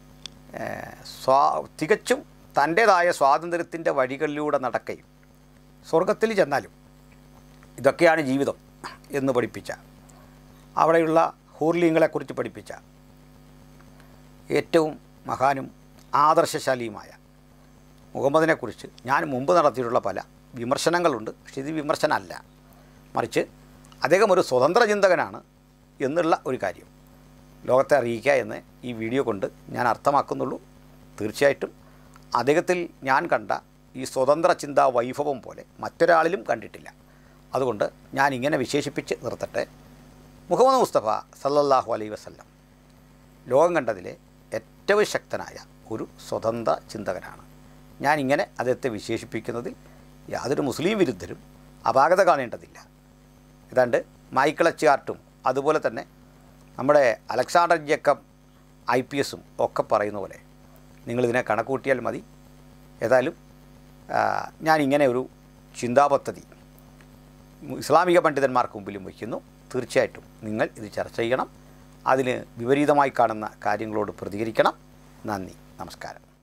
സ്വാ തികച്ചും തൻ്റേതായ സ്വാതന്ത്ര്യത്തിൻ്റെ വഴികളിലൂടെ നടക്കുകയും സ്വർഗത്തിൽ ചെന്നാലും ഇതൊക്കെയാണ് ജീവിതം എന്ന് പഠിപ്പിച്ച, അവിടെയുള്ള ഹൂർലിങ്ങളെക്കുറിച്ച് പഠിപ്പിച്ച ഏറ്റവും മഹാനും ആദർശശാലിയുമായ മുഹമ്മദിനെക്കുറിച്ച് ഞാൻ മുമ്പ് നടത്തിയിട്ടുള്ള പല വിമർശനങ്ങളുണ്ട്. പക്ഷേ ഇത് വിമർശനമല്ല, മറിച്ച് അദ്ദേഹം ഒരു സ്വതന്ത്ര ചിന്തകനാണ് എന്നുള്ള ഒരു കാര്യം ലോകത്തെ അറിയിക്കുക എന്ന് ഈ വീഡിയോ കൊണ്ട് ഞാൻ അർത്ഥമാക്കുന്നുള്ളൂ. തീർച്ചയായിട്ടും അദ്ദേഹത്തിൽ ഞാൻ കണ്ട ഈ സ്വതന്ത്ര ചിന്താ വൈഭവം പോലെ മറ്റൊരാളിലും കണ്ടിട്ടില്ല. അതുകൊണ്ട് ഞാൻ ഇങ്ങനെ വിശേഷിപ്പിച്ച് നിർത്തട്ടെ. മുഹമ്മദ് മുസ്തഫ സല്ലല്ലാഹു അലൈഹി വസല്ലം ലോകം കണ്ടതിലെ ഏറ്റവും ശക്തനായ ഒരു സ്വതന്ത്ര ചിന്തകനാണ്. ഞാനിങ്ങനെ അദ്ദേഹത്തെ വിശേഷിപ്പിക്കുന്നതിൽ യാതൊരു മുസ്ലിം വിരുദ്ധരും അപാകത കാണേണ്ടതില്ല. ഏതാണ്ട് മൈക്കിൾ എച്ച് ആർട്ടും അതുപോലെ തന്നെ നമ്മുടെ അലക്സാണ്ടർ ജേക്കബ് ഐ പി എസും ഒക്കെ പറയുന്ന പോലെ നിങ്ങളിതിനെ കണക്കൂട്ടിയാൽ മതി. ഏതായാലും ഞാനിങ്ങനെ ഒരു ചിന്താപദ്ധതി ഇസ്ലാമിക പണ്ഡിതന്മാർക്ക് മുമ്പിലും വയ്ക്കുന്നു. തീർച്ചയായിട്ടും നിങ്ങൾ ഇത് ചർച്ച ചെയ്യണം, അതിന് വിപരീതമായി കാണുന്ന കാര്യങ്ങളോട് പ്രതികരിക്കണം. നന്ദി, നമസ്കാരം.